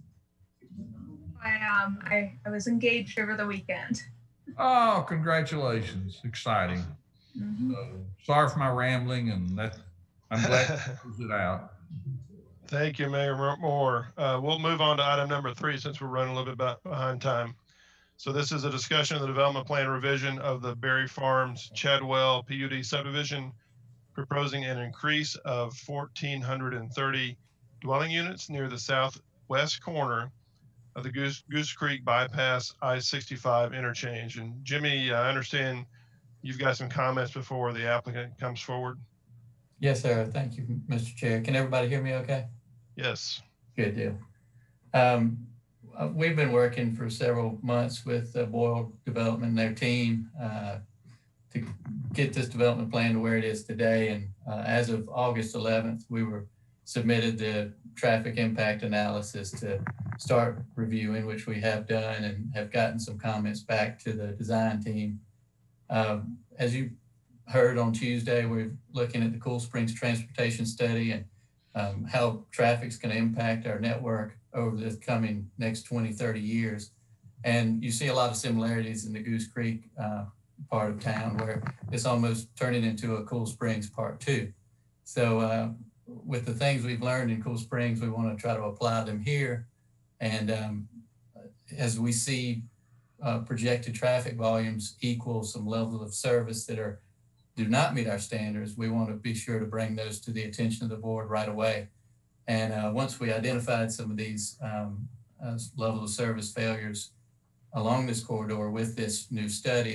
S10: I was engaged over the weekend.
S5: Oh, congratulations. Exciting.
S10: Mm-hmm.
S5: So, sorry for my rambling, and that I'm glad to close it out.
S2: Thank you, Mayor Moore. We'll move on to item number 3 since we're running a little bit behind time. So this is a discussion of the development plan revision of the Berry Farms Chadwell PUD subdivision, proposing an increase of 1,430 dwelling units near the southwest corner of the Goose Creek bypass I-65 interchange. And Jimmy, I understand you've got some comments before the applicant comes forward.
S12: Yes, sir. Thank you, Mr. Chair. Can everybody hear me okay?
S2: Yes.
S12: Good deal. We've been working for several months with Boyle Development and their team to get this development plan to where it is today. And as of August 11th, we were submitted the traffic impact analysis to start reviewing, which we have done and have gotten some comments back to the design team. As you heard on Tuesday, we're looking at the Cool Springs transportation study and how traffic's going to impact our network over the coming next 20, 30 years. And you see a lot of similarities in the Goose Creek part of town where it's almost turning into a Cool Springs part 2. So with the things we've learned in Cool Springs, we want to try to apply them here. And as we see projected traffic volumes equal some level of service that are do not meet our standards, we want to be sure to bring those to the attention of the board right away. And once we identified some of these level of service failures along this corridor with this new study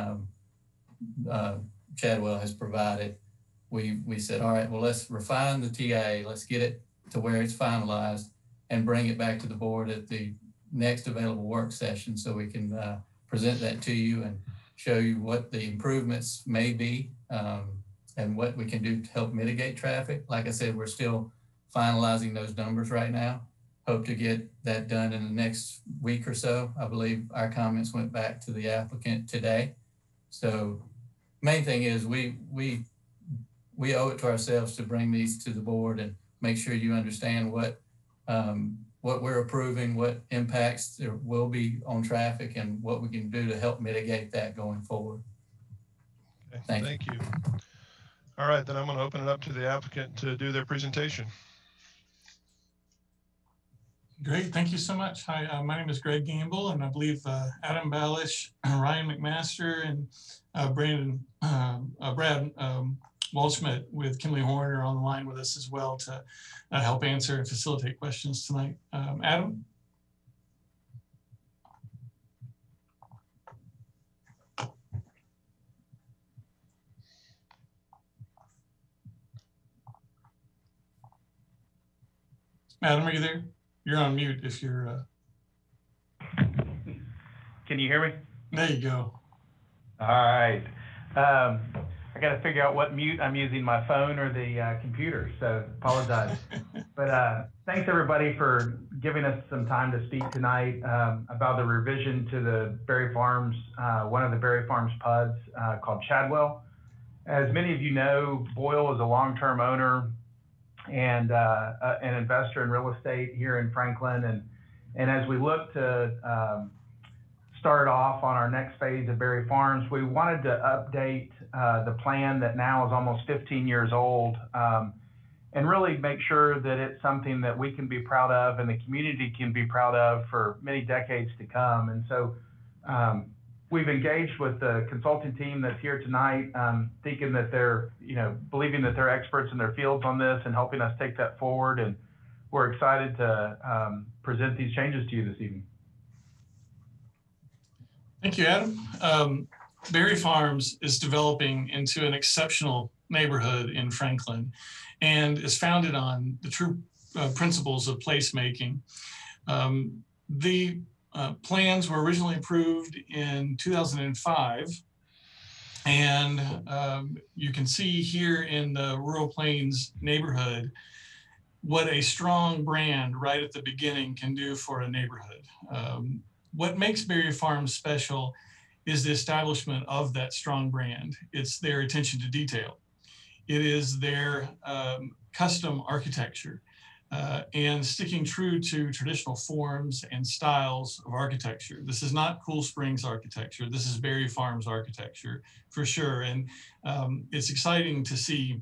S12: that Chadwell has provided, we said, all right, well, let's refine the TA, let's get it to where it's finalized and bring it back to the board at the next available work session so we can present that to you and show you what the improvements may be and what we can do to help mitigate traffic. Like I said, we're still finalizing those numbers right now. Hope to get that done in the next week or so. I believe our comments went back to the applicant today. So main thing is we owe it to ourselves to bring these to the board and make sure you understand what we're approving, what impacts there will be on traffic, and what we can do to help mitigate that going forward.
S2: Okay, thank you. All right, then I'm going to open it up to the applicant to do their presentation.
S13: Great, thank you so much. Hi, my name is Greg Gamble, and I believe Adam Balish, Ryan McMaster, and Brad Waldschmidt with Kimley Horn are on the line with us as well to help answer and facilitate questions tonight. Adam? Adam, are you there? You're on mute if you're...
S14: Can you hear me?
S13: There you go.
S14: All right. I got to figure out what mute I'm using, my phone or the computer, so apologize. But thanks everybody for giving us some time to speak tonight about the revision to the Berry Farms, one of the Berry Farms PUDs called Chadwell. As many of you know, Boyle is a long-term owner and an investor in real estate here in Franklin. And as we look to start off on our next phase of Berry Farms, we wanted to update the plan that now is almost 15 years old and really make sure that it's something that we can be proud of and the community can be proud of for many decades to come. And so we've engaged with the consulting team that's here tonight, thinking that they're, believing that they're experts in their fields on this and helping us take that forward. And we're excited to present these changes to you this evening.
S13: Thank you, Adam. Berry Farms is developing into an exceptional neighborhood in Franklin and is founded on the true principles of placemaking. The plans were originally approved in 2005. And you can see here in the Rural Plains neighborhood what a strong brand right at the beginning can do for a neighborhood. What makes Berry Farms special is the establishment of that strong brand. It's their attention to detail. It is their custom architecture and sticking true to traditional forms and styles of architecture. This is not Cool Springs architecture. This is Berry Farms architecture for sure. And it's exciting to see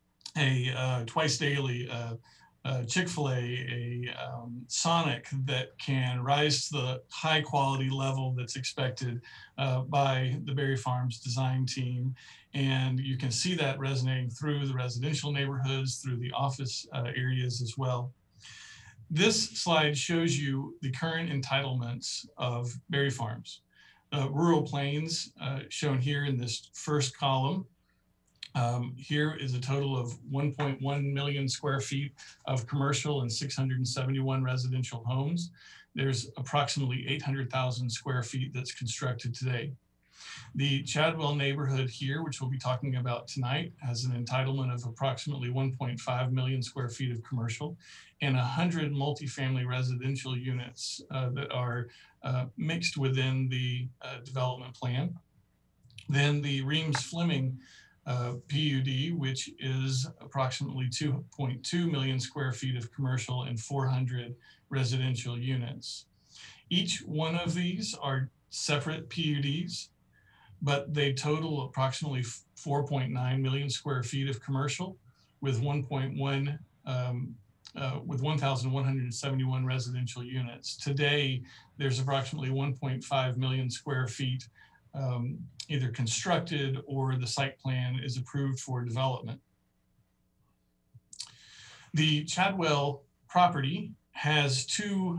S13: a twice daily Chick-fil-A, a Sonic that can rise to the high quality level that's expected by the Berry Farms design team. And you can see that resonating through the residential neighborhoods, through the office areas as well. This slide shows you the current entitlements of Berry Farms. Rural Plains shown here in this first column. Here is a total of 1.1 million square feet of commercial and 671 residential homes. There's approximately 800,000 square feet that's constructed today. The Chadwell neighborhood here, which we'll be talking about tonight, has an entitlement of approximately 1.5 million square feet of commercial and 100 multifamily residential units that are mixed within the development plan. Then the Reams-Fleming PUD, which is approximately 2.2 million square feet of commercial and 400 residential units. Each one of these are separate PUDs, but they total approximately 4.9 million square feet of commercial with 1,171 residential units. Today, there's approximately 1.5 million square feet either constructed or the site plan is approved for development. The Chadwell property has two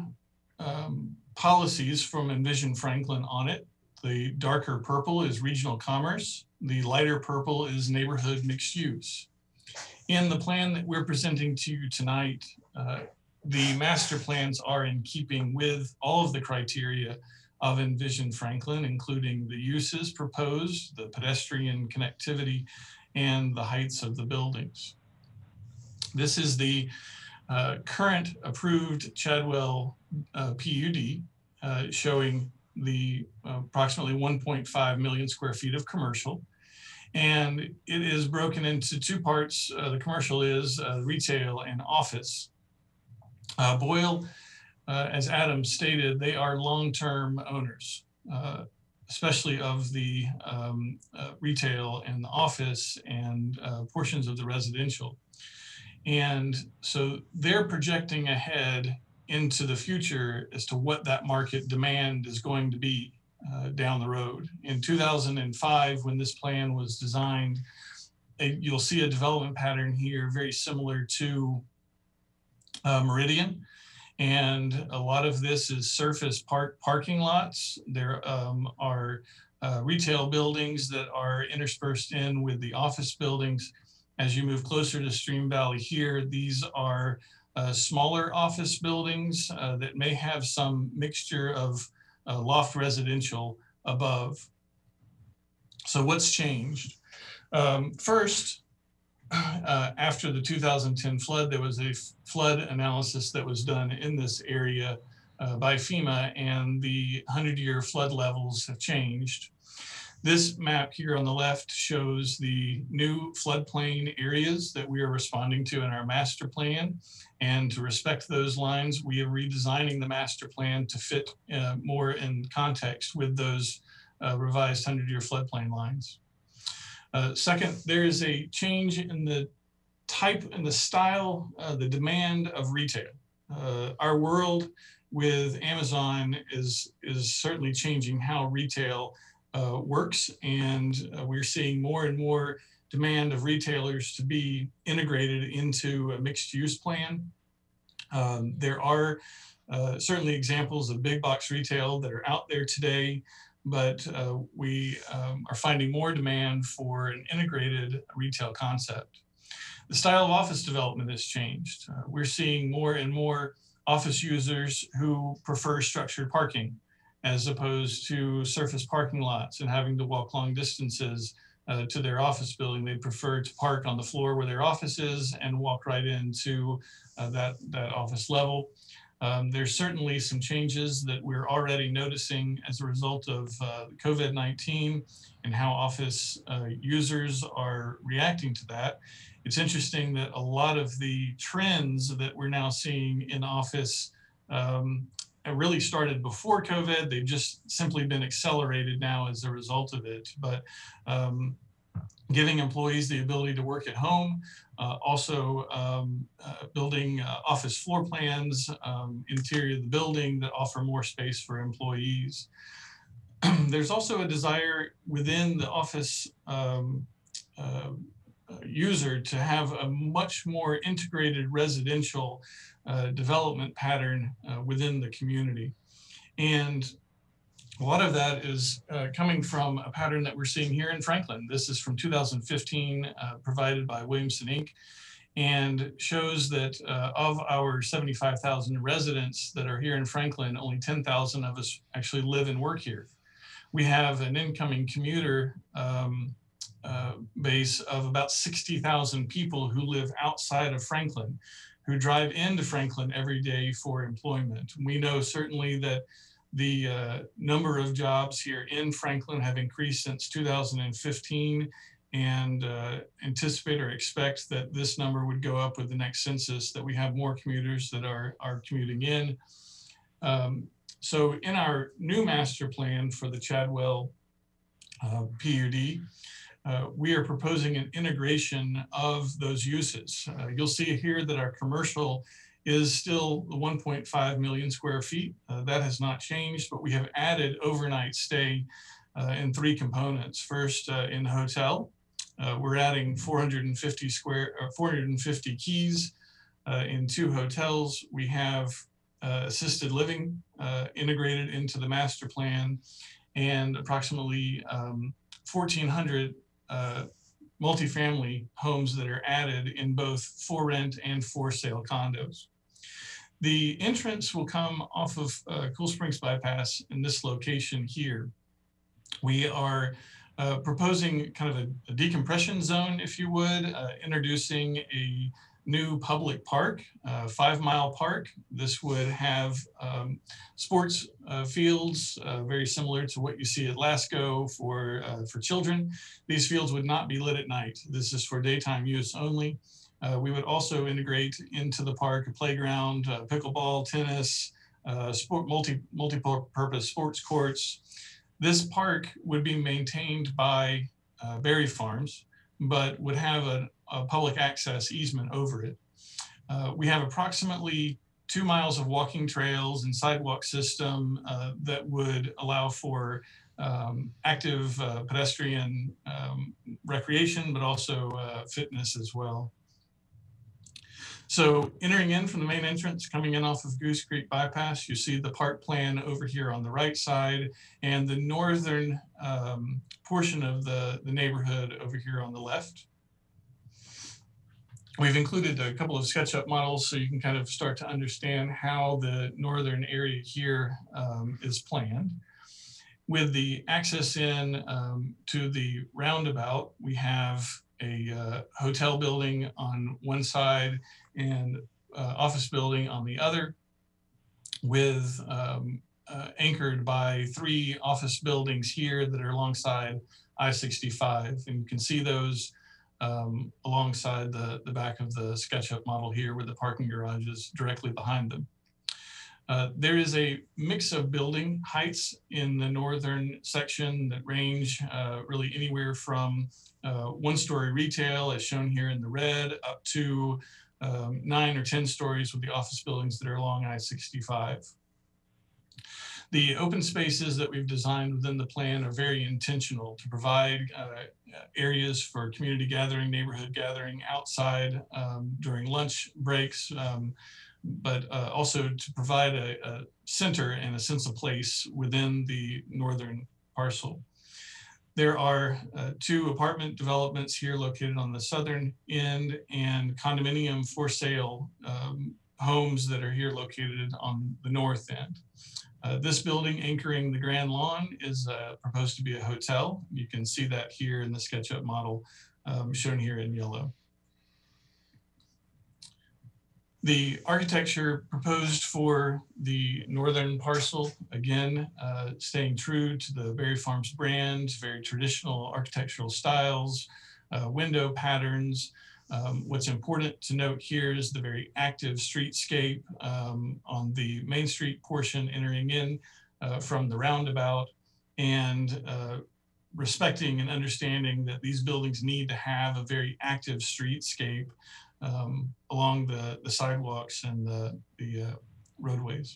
S13: policies from Envision Franklin on it. The darker purple is regional commerce. The lighter purple is neighborhood mixed use. In the plan that we're presenting to you tonight, the master plans are in keeping with all of the criteria of Envision Franklin, including the uses proposed, the pedestrian connectivity, and the heights of the buildings. This is the current approved Chadwell PUD, showing the approximately 1.5 million square feet of commercial. And it is broken into two parts. The commercial is retail and office. Boyle, as Adam stated, they are long-term owners, especially of the retail and the office and portions of the residential. And so they're projecting ahead into the future as to what that market demand is going to be down the road. In 2005, when this plan was designed, you'll see a development pattern here very similar to Meridian. And a lot of this is surface parking lots. There are retail buildings that are interspersed in with the office buildings. As you move closer to Stream Valley here, these are smaller office buildings that may have some mixture of loft residential above. So what's changed? First, after the 2010 flood, there was a flood analysis that was done in this area by FEMA, and the 100-year flood levels have changed. This map here on the left shows the new floodplain areas that we are responding to in our master plan. And to respect those lines, we are redesigning the master plan to fit more in context with those revised 100-year floodplain lines. Second, there is a change in the type and the style, the demand of retail. Our world with Amazon is certainly changing how retail works, and we're seeing more and more demand of retailers to be integrated into a mixed use plan. There are certainly examples of big box retail that are out there today, but we are finding more demand for an integrated retail concept. The style of office development has changed. We're seeing more and more office users who prefer structured parking as opposed to surface parking lots and having to walk long distances to their office building. They prefer to park on the floor where their office is and walk right into that office level. There's certainly some changes that we're already noticing as a result of COVID-19 and how office users are reacting to that. It's interesting that a lot of the trends that we're now seeing in office really started before COVID. They've just simply been accelerated now as a result of it. But giving employees the ability to work at home, also building office floor plans, interior of the building that offer more space for employees. There's also a desire within the office user to have a much more integrated residential development pattern within the community. And a lot of that is coming from a pattern that we're seeing here in Franklin. This is from 2015, provided by Williamson Inc., and shows that of our 75,000 residents that are here in Franklin, only 10,000 of us actually live and work here. We have an incoming commuter base of about 60,000 people who live outside of Franklin, who drive into Franklin every day for employment. We know certainly that the number of jobs here in Franklin have increased since 2015, and anticipate or expect that this number would go up with the next census, that we have more commuters that are commuting in. So in our new master plan for the Chadwell PUD, we are proposing an integration of those uses. You'll see here that our commercial is still the 1.5 million square feet. That has not changed, but we have added overnight stay in three components. First, in hotel, we're adding 450 keys in 2 hotels. We have assisted living integrated into the master plan, and approximately 1,400 multifamily homes that are added in both for rent and for sale condos. The entrance will come off of Cool Springs Bypass in this location here. We are proposing kind of a decompression zone, if you would, introducing a new public park, 5 Mile Park. This would have sports fields, very similar to what you see at LASCO for children. These fields would not be lit at night. This is for daytime use only. We would also integrate into the park a playground, pickleball, tennis, multi-purpose sports courts. This park would be maintained by Berry Farms, but would have a public access easement over it. We have approximately 2 miles of walking trails and sidewalk system that would allow for active pedestrian recreation, but also fitness as well. So entering in from the main entrance, coming in off of Goose Creek Bypass, you see the park plan over here on the right side, and the northern portion of the neighborhood over here on the left. We've included a couple of SketchUp models so you can kind of start to understand how the northern area here is planned. With the access in to the roundabout, we have a hotel building on one side and office building on the other, with anchored by 3 office buildings here that are alongside I-65. And you can see those alongside the back of the SketchUp model here, with the parking garages directly behind them. There is a mix of building heights in the northern section that range really anywhere from 1-story retail, as shown here in the red, up to 9 or 10 stories with the office buildings that are along I-65. The open spaces that we've designed within the plan are very intentional to provide areas for community gathering, neighborhood gathering outside during lunch breaks, but also to provide a center and a sense of place within the northern parcel. There are 2 apartment developments here located on the southern end, and condominium for sale homes that are here located on the north end. This building anchoring the Grand Lawn is proposed to be a hotel. You can see that here in the SketchUp model shown here in yellow. The architecture proposed for the northern parcel, again, staying true to the Berry Farms brand, very traditional architectural styles, window patterns. What's important to note here is the very active streetscape on the Main Street portion entering in from the roundabout, and respecting and understanding that these buildings need to have a very active streetscape along the sidewalks and the roadways.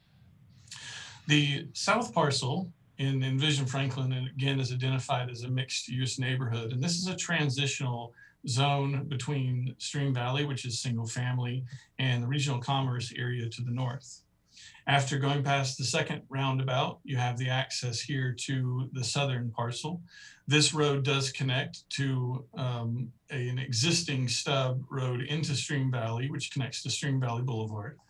S13: The south parcel in Envision Franklin, and again, is identified as a mixed use neighborhood. And this is a transitional zone between Stream Valley, which is single family, and the regional commerce area to the north. After going past the second roundabout, you have the access here to the southern parcel. This road does connect to an existing stub road into Stream Valley, which connects to Stream Valley Boulevard.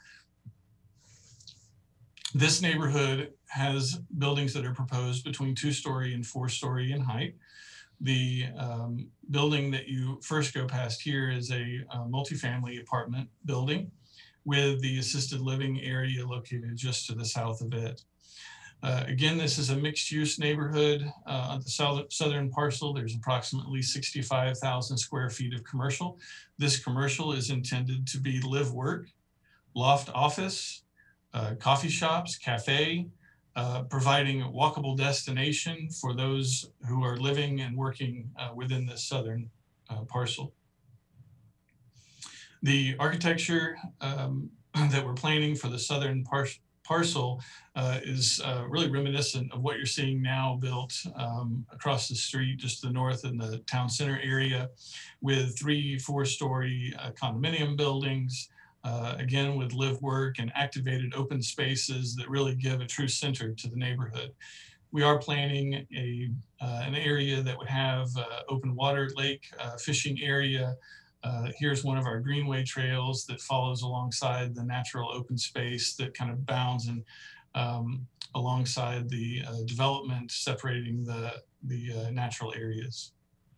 S13: This neighborhood has buildings that are proposed between 2-story and 4-story in height. The building that you first go past here is a multifamily apartment building with the assisted living area located just to the south of it. Again, this is a mixed use neighborhood. On the southern parcel, there's approximately 65,000 square feet of commercial. This commercial is intended to be live work, loft office, coffee shops, cafe, providing a walkable destination for those who are living and working within this southern parcel. The architecture that we're planning for the southern parcel is really reminiscent of what you're seeing now built across the street, just to the north in the town center area, with 3-4-story condominium buildings, again, with live, work, and activated open spaces that really give a true center to the neighborhood. We are planning an area that would have open water lake fishing area. Here's one of our greenway trails that follows alongside the natural open space that kind of bounds and alongside the development, separating the natural areas.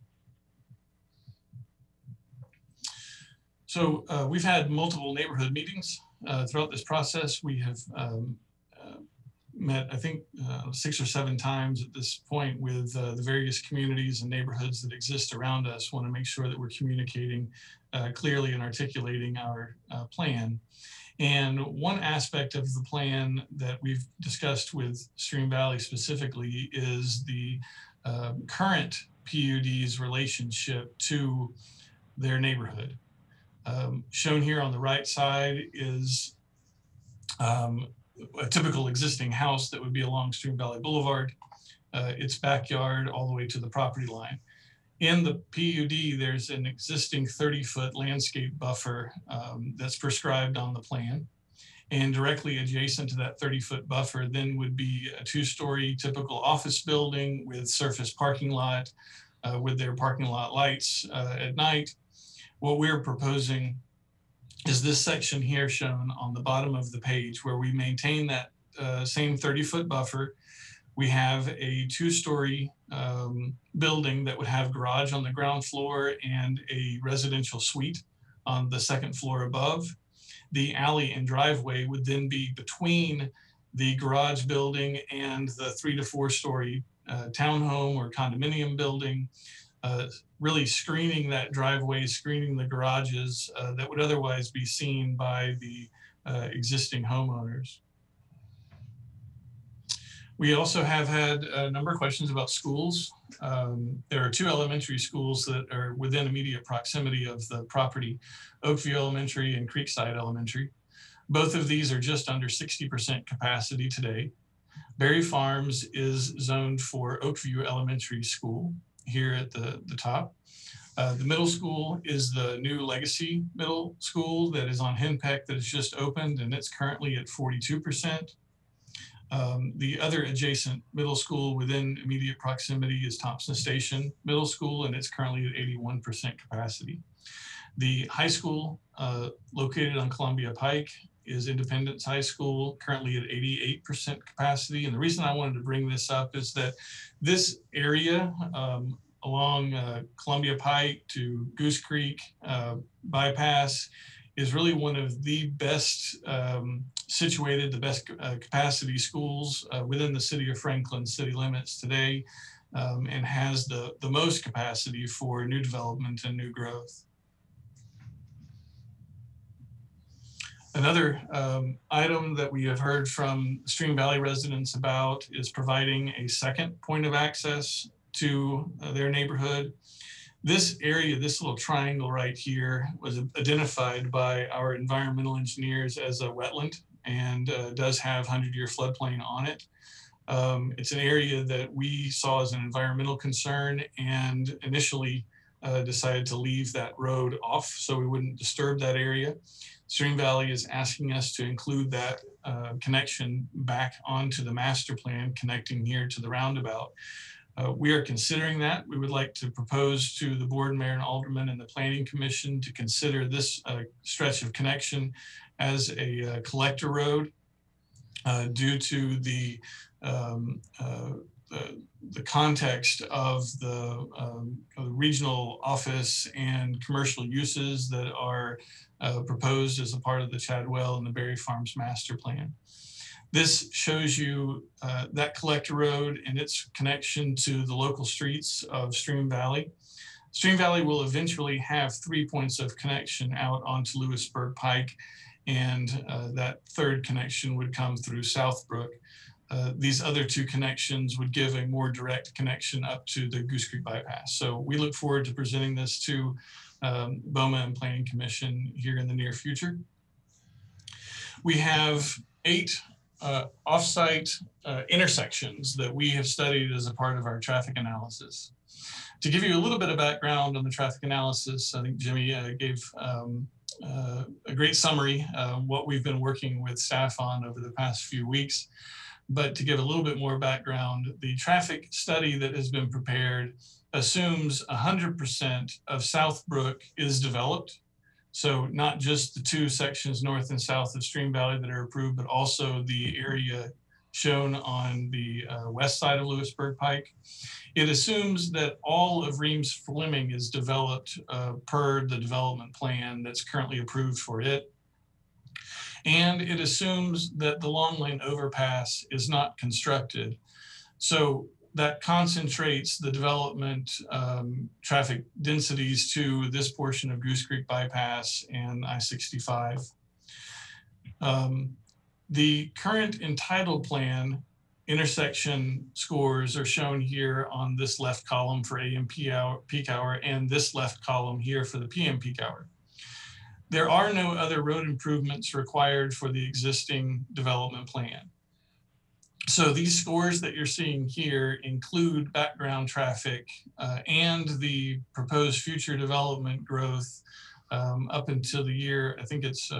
S13: So we've had multiple neighborhood meetings throughout this process. We have met, I think, 6 or 7 times at this point with the various communities and neighborhoods that exist around us. Want to make sure that we're communicating clearly and articulating our plan. And one aspect of the plan that we've discussed with Stream Valley specifically is the current PUD's relationship to their neighborhood. Shown here on the right side is a typical existing house that would be along Stream Valley Boulevard, its backyard all the way to the property line. In the PUD, there's an existing 30-foot landscape buffer that's prescribed on the plan. And directly adjacent to that 30-foot buffer then would be a 2-story typical office building with surface parking lot, with their parking lot lights at night. What we're proposing is this section here shown on the bottom of the page, where we maintain that same 30-foot buffer. We have a 2-story building that would have garage on the ground floor and a residential suite on the 2nd floor above. The alley and driveway would then be between the garage building and the 3 to 4-story townhome or condominium building, really screening that driveway, screening the garages that would otherwise be seen by the existing homeowners. We also have had a number of questions about schools. There are 2 elementary schools that are within immediate proximity of the property, Oakview Elementary and Creekside Elementary. Both of these are just under 60% capacity today. Berry Farms is zoned for Oakview Elementary School here at the top. The middle school is the new Legacy Middle School that is on Henpeck that has just opened, and it's currently at 42%. The other adjacent middle school within immediate proximity is Thompson Station Middle School, and it's currently at 81% capacity. The high school located on Columbia Pike is Independence High School, currently at 88% capacity. And the reason I wanted to bring this up is that this area along Columbia Pike to Goose Creek bypass is really one of the best situated, the best capacity schools within the city of Franklin city limits today, and has the most capacity for new development and new growth. Another item that we have heard from Stream Valley residents about is providing a second point of access to their neighborhood. This area, this little triangle right here, was identified by our environmental engineers as a wetland and does have 100-year floodplain on it. It's an area that we saw as an environmental concern and initially decided to leave that road off so we wouldn't disturb that area. Stream Valley is asking us to include that connection back onto the master plan, connecting here to the roundabout. We are considering that. We would like to propose to the board, mayor, and aldermen and the planning commission to consider this stretch of connection as a collector road due to the context of the regional office and commercial uses that are proposed as a part of the Chadwell and the Berry Farms master plan. This shows you that collector road and its connection to the local streets of Stream Valley. Stream Valley will eventually have 3 points of connection out onto Lewisburg Pike, and that third connection would come through Southbrook. These other 2 connections would give a more direct connection up to the Goose Creek bypass. So we look forward to presenting this to BOMA and Planning Commission here in the near future. We have 8 off-site intersections that we have studied as a part of our traffic analysis. To give you a little bit of background on the traffic analysis, I think Jimmy gave a great summary of what we've been working with staff on over the past few weeks. But to give a little bit more background, the traffic study that has been prepared assumes 100% of Southbrook is developed. So not just the two sections north and south of Stream Valley that are approved, but also the area shown on the west side of Lewisburg Pike. It assumes that all of Reams Fleming is developed per the development plan that's currently approved for it. And it assumes that the Long Lane overpass is not constructed. So that concentrates the development traffic densities to this portion of Goose Creek Bypass and I-65. The current entitled plan intersection scores are shown here on this left column for AM peak hour and this left column here for the PM peak hour. There are no other road improvements required for the existing development plan. So these scores that you're seeing here include background traffic and the proposed future development growth up until the year, I think it's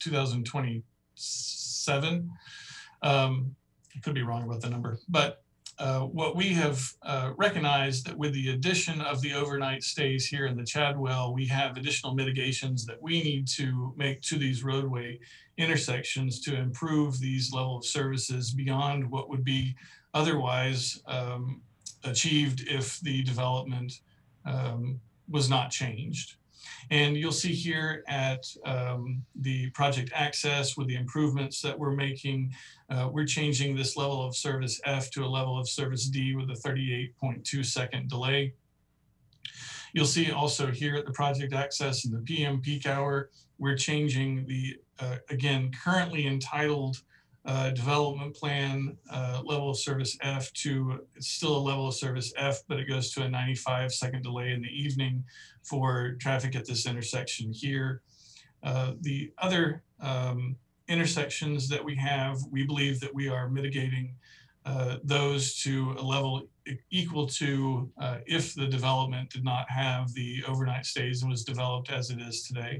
S13: 2027. I could be wrong about the number, but what we have recognized that with the addition of the overnight stays here in the Chadwell, we have additional mitigations that we need to make to these roadway intersections to improve these level of services beyond what would be otherwise achieved if the development was not changed. And you'll see here at the project access with the improvements that we're making, we're changing this level of service F to a level of service D with a 38.2 second delay. You'll see also here at the project access in the PM peak hour, we're changing the, again, currently entitled development plan level of service F to, it's still a level of service F, but it goes to a 95-second delay in the evening for traffic at this intersection here. The other intersections that we have, we believe that we are mitigating those to a level equal to if the development did not have the overnight stays and was developed as it is today.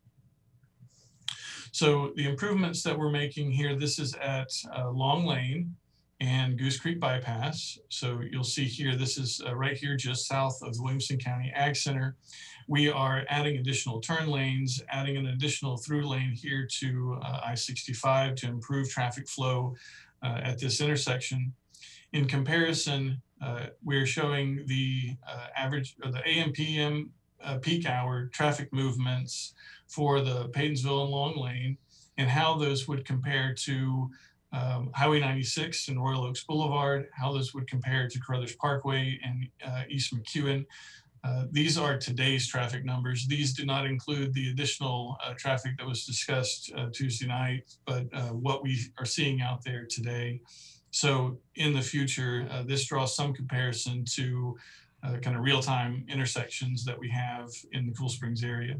S13: So the improvements that we're making here, this is at Long Lane and Goose Creek Bypass. So you'll see here, this is right here just south of the Williamson County Ag Center. We are adding additional turn lanes, adding an additional through lane here to I-65 to improve traffic flow at this intersection. In comparison, we're showing the average, or the AM/PM peak hour traffic movements for the Paydensville and Long Lane and how those would compare to Highway 96 and Royal Oaks Boulevard, how those would compare to Carruthers Parkway and East McEwen. These are today's traffic numbers. These do not include the additional traffic that was discussed Tuesday night, but what we are seeing out there today. So in the future, this draws some comparison to kind of real-time intersections that we have in the Cool Springs area.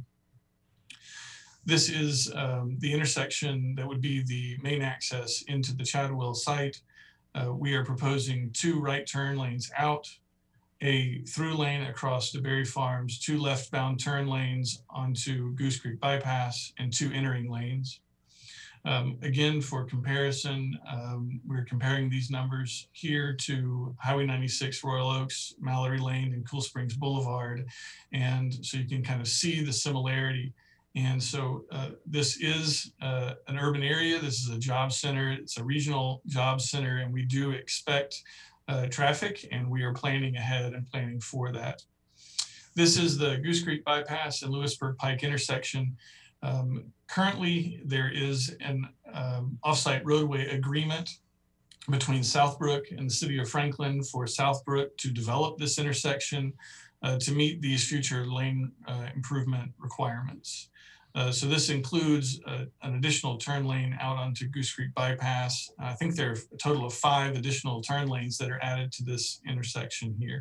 S13: This is the intersection that would be the main access into the Chadwell site. We are proposing 2 right turn lanes out, a through lane across DeBerry Farms, 2 left-bound turn lanes onto Goose Creek Bypass, and 2 entering lanes. Again, for comparison, we're comparing these numbers here to Highway 96, Royal Oaks, Mallory Lane, and Cool Springs Boulevard. And so you can kind of see the similarity. And so this is an urban area. This is a job center. It's a regional job center, and we do expect traffic, and we are planning ahead and planning for that. This is the Goose Creek Bypass and Lewisburg Pike intersection. Currently, there is an offsite roadway agreement between Southbrook and the city of Franklin for Southbrook to develop this intersection to meet these future lane improvement requirements. So this includes an additional turn lane out onto Goose Creek Bypass. I think there are a total of 5 additional turn lanes that are added to this intersection here.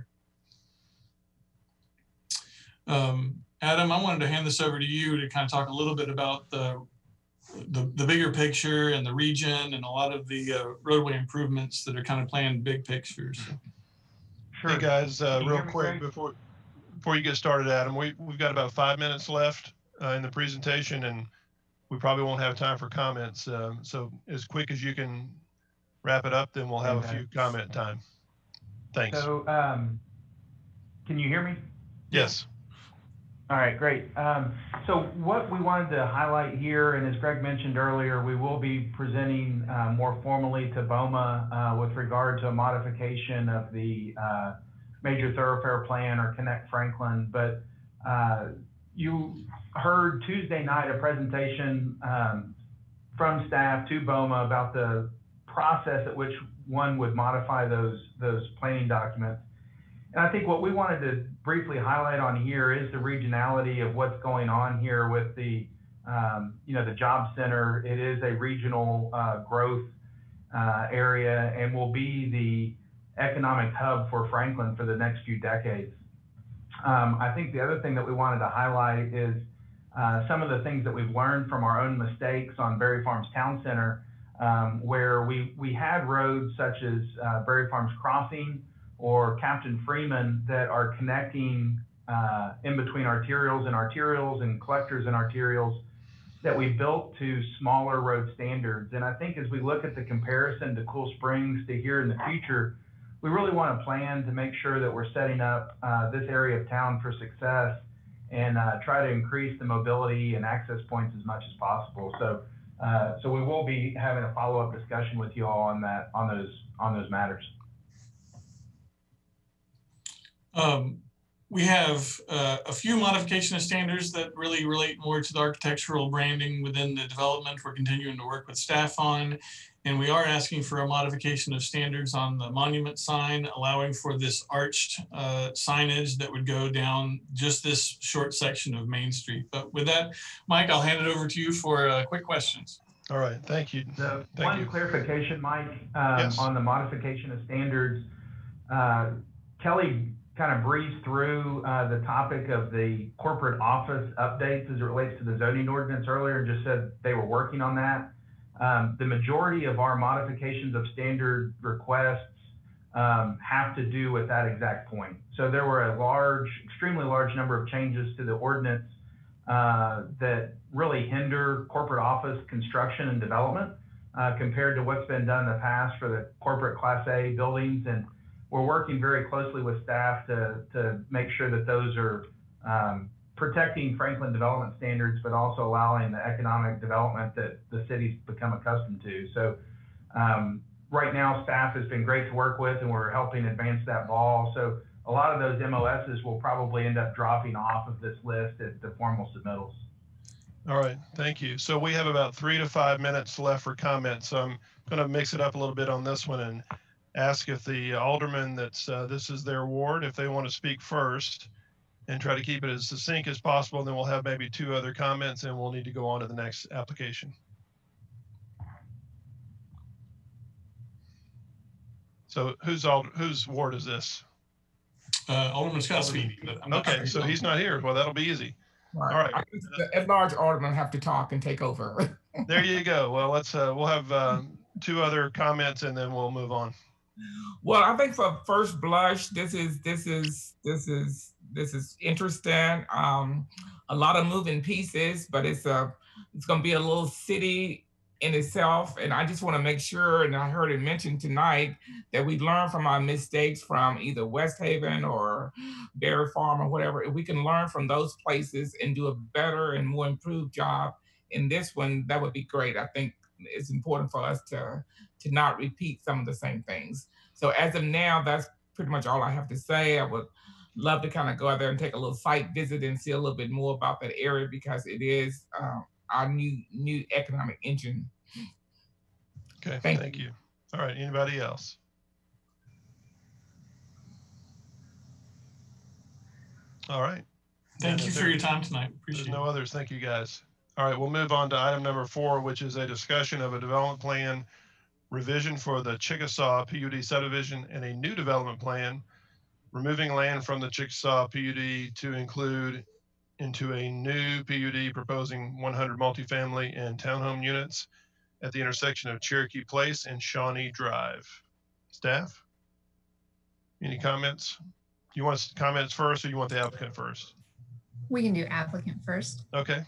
S13: Adam, I wanted to hand this over to you to kind of talk a little bit about the the bigger picture and the region and a lot of the roadway improvements that are kind of planned big pictures.
S14: Sure.
S2: Hey guys,
S14: Can you
S2: real
S14: hear me,
S2: quick
S14: Greg?
S2: before you get started, Adam, we've got about 5 minutes left in the presentation, and we probably won't have time for comments. So as quick as you can wrap it up, then we'll have a few comment time. Thanks.
S14: So, can you hear me?
S2: Yes.
S14: All right, great. So what we wanted to highlight here, and as Greg mentioned earlier, we will be presenting more formally to BOMA with regard to a modification of the major thoroughfare plan or Connect Franklin. But you heard Tuesday night a presentation from staff to BOMA about the process at which one would modify those planning documents. And I think what we wanted to briefly highlight on here is the regionality of what's going on here with the, the job center. It is a regional growth area and will be the economic hub for Franklin for the next few decades. I think the other thing that we wanted to highlight is some of the things that we've learned from our own mistakes on Berry Farms Town Center, where we had roads such as Berry Farms Crossing or Captain Freeman that are connecting in between arterials and collectors and arterials that we built to smaller road standards. And I think as we look at the comparison to Cool Springs to here in the future, we really want to plan to make sure that we're setting up this area of town for success and try to increase the mobility and access points as much as possible. So we will be having a follow-up discussion with you all on that, on those matters.
S13: We have a few modification of standards that really relate more to the architectural branding within the development we're continuing to work with staff on. And we are asking for a modification of standards on the monument sign, allowing for this arched signage that would go down just this short section of Main Street. But with that, Mike, I'll hand it over to you for quick questions.
S2: All right, thank you.
S14: One clarification, Mike,
S2: Yes.
S14: on the modification of standards. Kelly kind of breezed through the topic of the corporate office updates as it relates to the zoning ordinance earlier and just said they were working on that. The majority of our modifications of standard requests have to do with that exact point. So there were a extremely large number of changes to the ordinance that really hinder corporate office construction and development compared to what's been done in the past for the corporate Class A buildings. And we're working very closely with staff to make sure that those are protecting Franklin development standards, but also allowing the economic development that the city's become accustomed to. So right now, staff has been great to work with, and we're helping advance that ball. So a lot of those MOSs will probably end up dropping off of this list at the formal submittals.
S2: All right, thank you. So we have about 3 to 5 minutes left for comments. So I'm going to mix it up a little bit on this one and ask if the alderman this is their ward, if they want to speak first, and try to keep it as succinct as possible. And then we'll have maybe 2 other comments and we'll need to go on to the next application. So whose ward is this?
S13: Alderman Scott Speedy.
S2: Okay, so he's not here. Well, that'll be easy.
S4: Right.
S2: All right.
S4: I guess the at-large alderman have to talk and take over.
S2: There you go. Well, we'll have 2 other comments and then we'll move on.
S4: Well, I think for first blush, this is interesting. A lot of moving pieces, but it's going to be a little city in itself. And I just want to make sure, and I heard it mentioned tonight, that we learn from our mistakes from either West Haven or Berry Farm or whatever. If we can learn from those places and do a better and more improved job in this one, that would be great. I think it's important for us to not repeat some of the same things. So as of now, that's pretty much all I have to say. I would love to kind of go out there and take a little site visit and see a little bit more about that area, because it is our new economic engine.
S2: Okay, thank you. All right, anybody else? All right.
S13: Thank you for your time tonight. Appreciate it.
S2: There's no others. Thank you, guys. All right, we'll move on to item number 4, which is a discussion of a development plan revision for the Chickasaw PUD subdivision and a new development plan, removing land from the Chickasaw PUD to include into a new PUD proposing 100 multifamily and townhome units at the intersection of Cherokee Place and Shawnee Drive. Staff, any comments? You want comments first or you want the applicant first?
S15: We can do applicant first.
S2: Okay.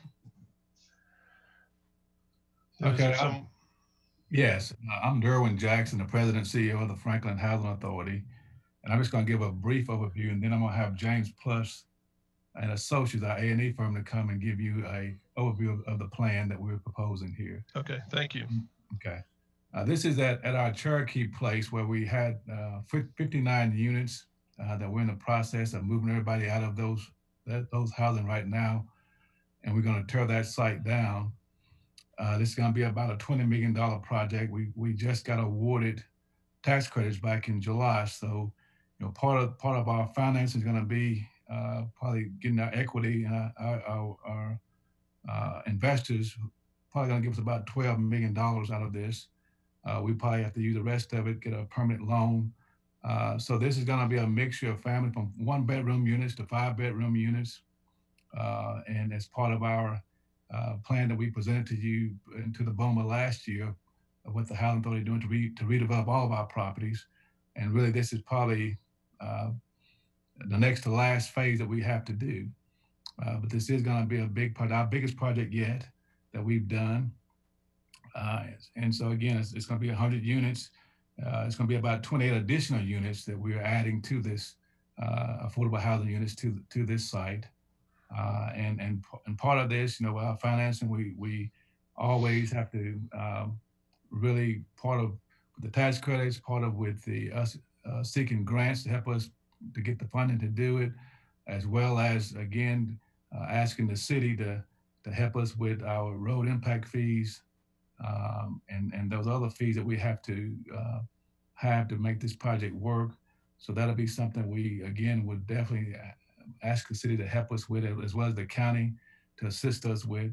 S16: Okay. Yes, I'm Derwin Jackson, the President and CEO of the Franklin Housing Authority. And I'm just going to give a brief overview, and then I'm going to have James Plus and Associates, our A&E firm, to come and give you a overview of the plan that we're proposing here.
S2: Okay, thank you.
S16: Okay. This is at our Cherokee Place, where we had 59 units that we're in the process of moving everybody out of those housing right now. And we're going to tear that site down. This is going to be about a $20 million project. We just got awarded tax credits back in July. So, you know, part of our financing is going to be probably getting our equity. Our investors probably going to give us about $12 million out of this. We probably have to use the rest of it, get a permanent loan. So this is going to be a mixture of family from 1-bedroom units to 5-bedroom units. And as part of our plan that we presented to you and to the BOMA last year of what the Housing Authority is doing to redevelop all of our properties. And really this is probably the next to last phase that we have to do. But this is going to be a big part, our biggest project yet that we've done. And so again, it's going to be 100 units. It's going to be about 28 additional units that we're adding to this affordable housing units to this site. And part of this, you know, our financing, we always have to really part of the tax credits, part of with the us seeking grants to help us to get the funding to do it, as well as again asking the city to help us with our road impact fees and those other fees that we have to make this project work. So that'll be something we again would definitely ask the city to help us with it, as well as the county to assist us with.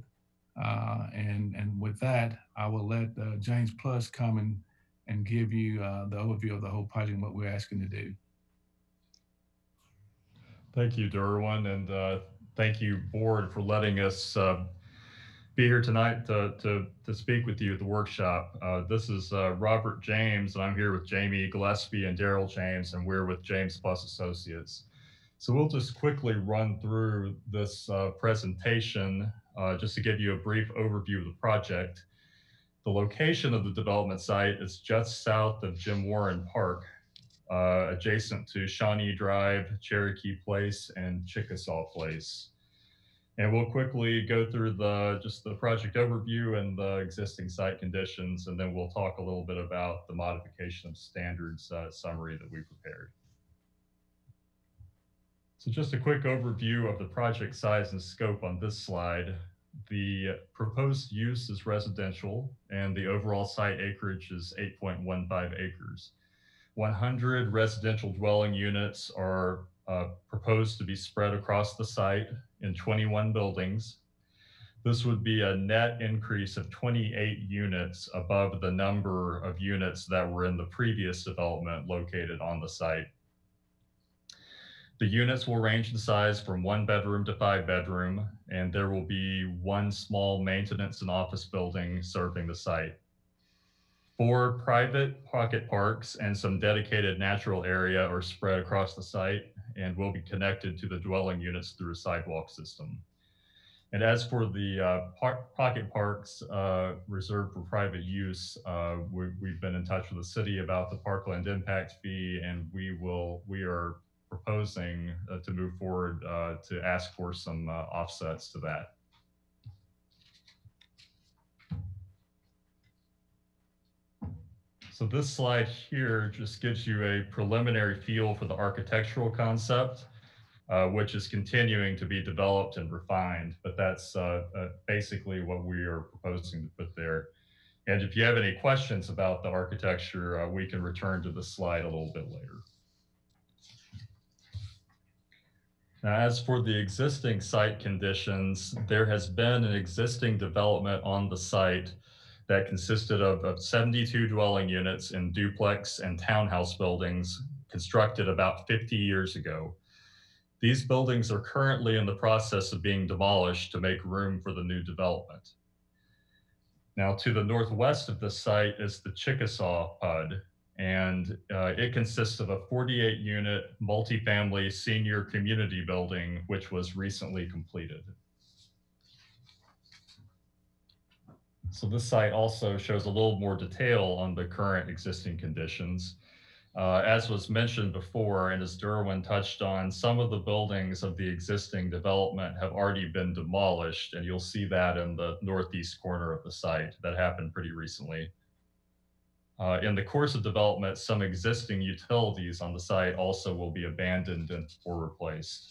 S16: And with that, I will let James Plus come and give you the overview of the whole project and what we're asking to do.
S17: Thank you, Derwin, and thank you, board, for letting us be here tonight to speak with you at the workshop. This is Robert James, and I'm here with Jamie Gillespie and Daryl James, and we're with James Plus Associates. So we'll just quickly run through this presentation just to give you a brief overview of the project. The location of the development site is just south of Jim Warren Park, adjacent to Shawnee Drive, Cherokee Place, and Chickasaw Place. And we'll quickly go through just the project overview and the existing site conditions, and then we'll talk a little bit about the modification of standards summary that we prepared. So just a quick overview of the project size and scope on this slide. The proposed use is residential, and the overall site acreage is 8.15 acres. 100 residential dwelling units are proposed to be spread across the site in 21 buildings. This would be a net increase of 28 units above the number of units that were in the previous development located on the site. The units will range in size from 1-bedroom to 5-bedroom, and there will be one small maintenance and office building serving the site. 4 private pocket parks and some dedicated natural area are spread across the site and will be connected to the dwelling units through a sidewalk system. And as for the pocket parks reserved for private use, we've been in touch with the city about the parkland impact fee, and we are proposing to move forward to ask for some offsets to that. So this slide here just gives you a preliminary feel for the architectural concept, which is continuing to be developed and refined, but that's basically what we are proposing to put there. And if you have any questions about the architecture, we can return to this slide a little bit later. Now, as for the existing site conditions, there has been an existing development on the site that consisted of 72 dwelling units in duplex and townhouse buildings constructed about 50 years ago. These buildings are currently in the process of being demolished to make room for the new development. Now, to the northwest of this site is the Chickasaw PUD, and it consists of a 48-unit multifamily senior community building, which was recently completed. So this site also shows a little more detail on the current existing conditions. As was mentioned before, and as Derwin touched on, some of the buildings of the existing development have already been demolished, and you'll see that in the northeast corner of the site. That happened pretty recently. In the course of development, some existing utilities on the site also will be abandoned or replaced.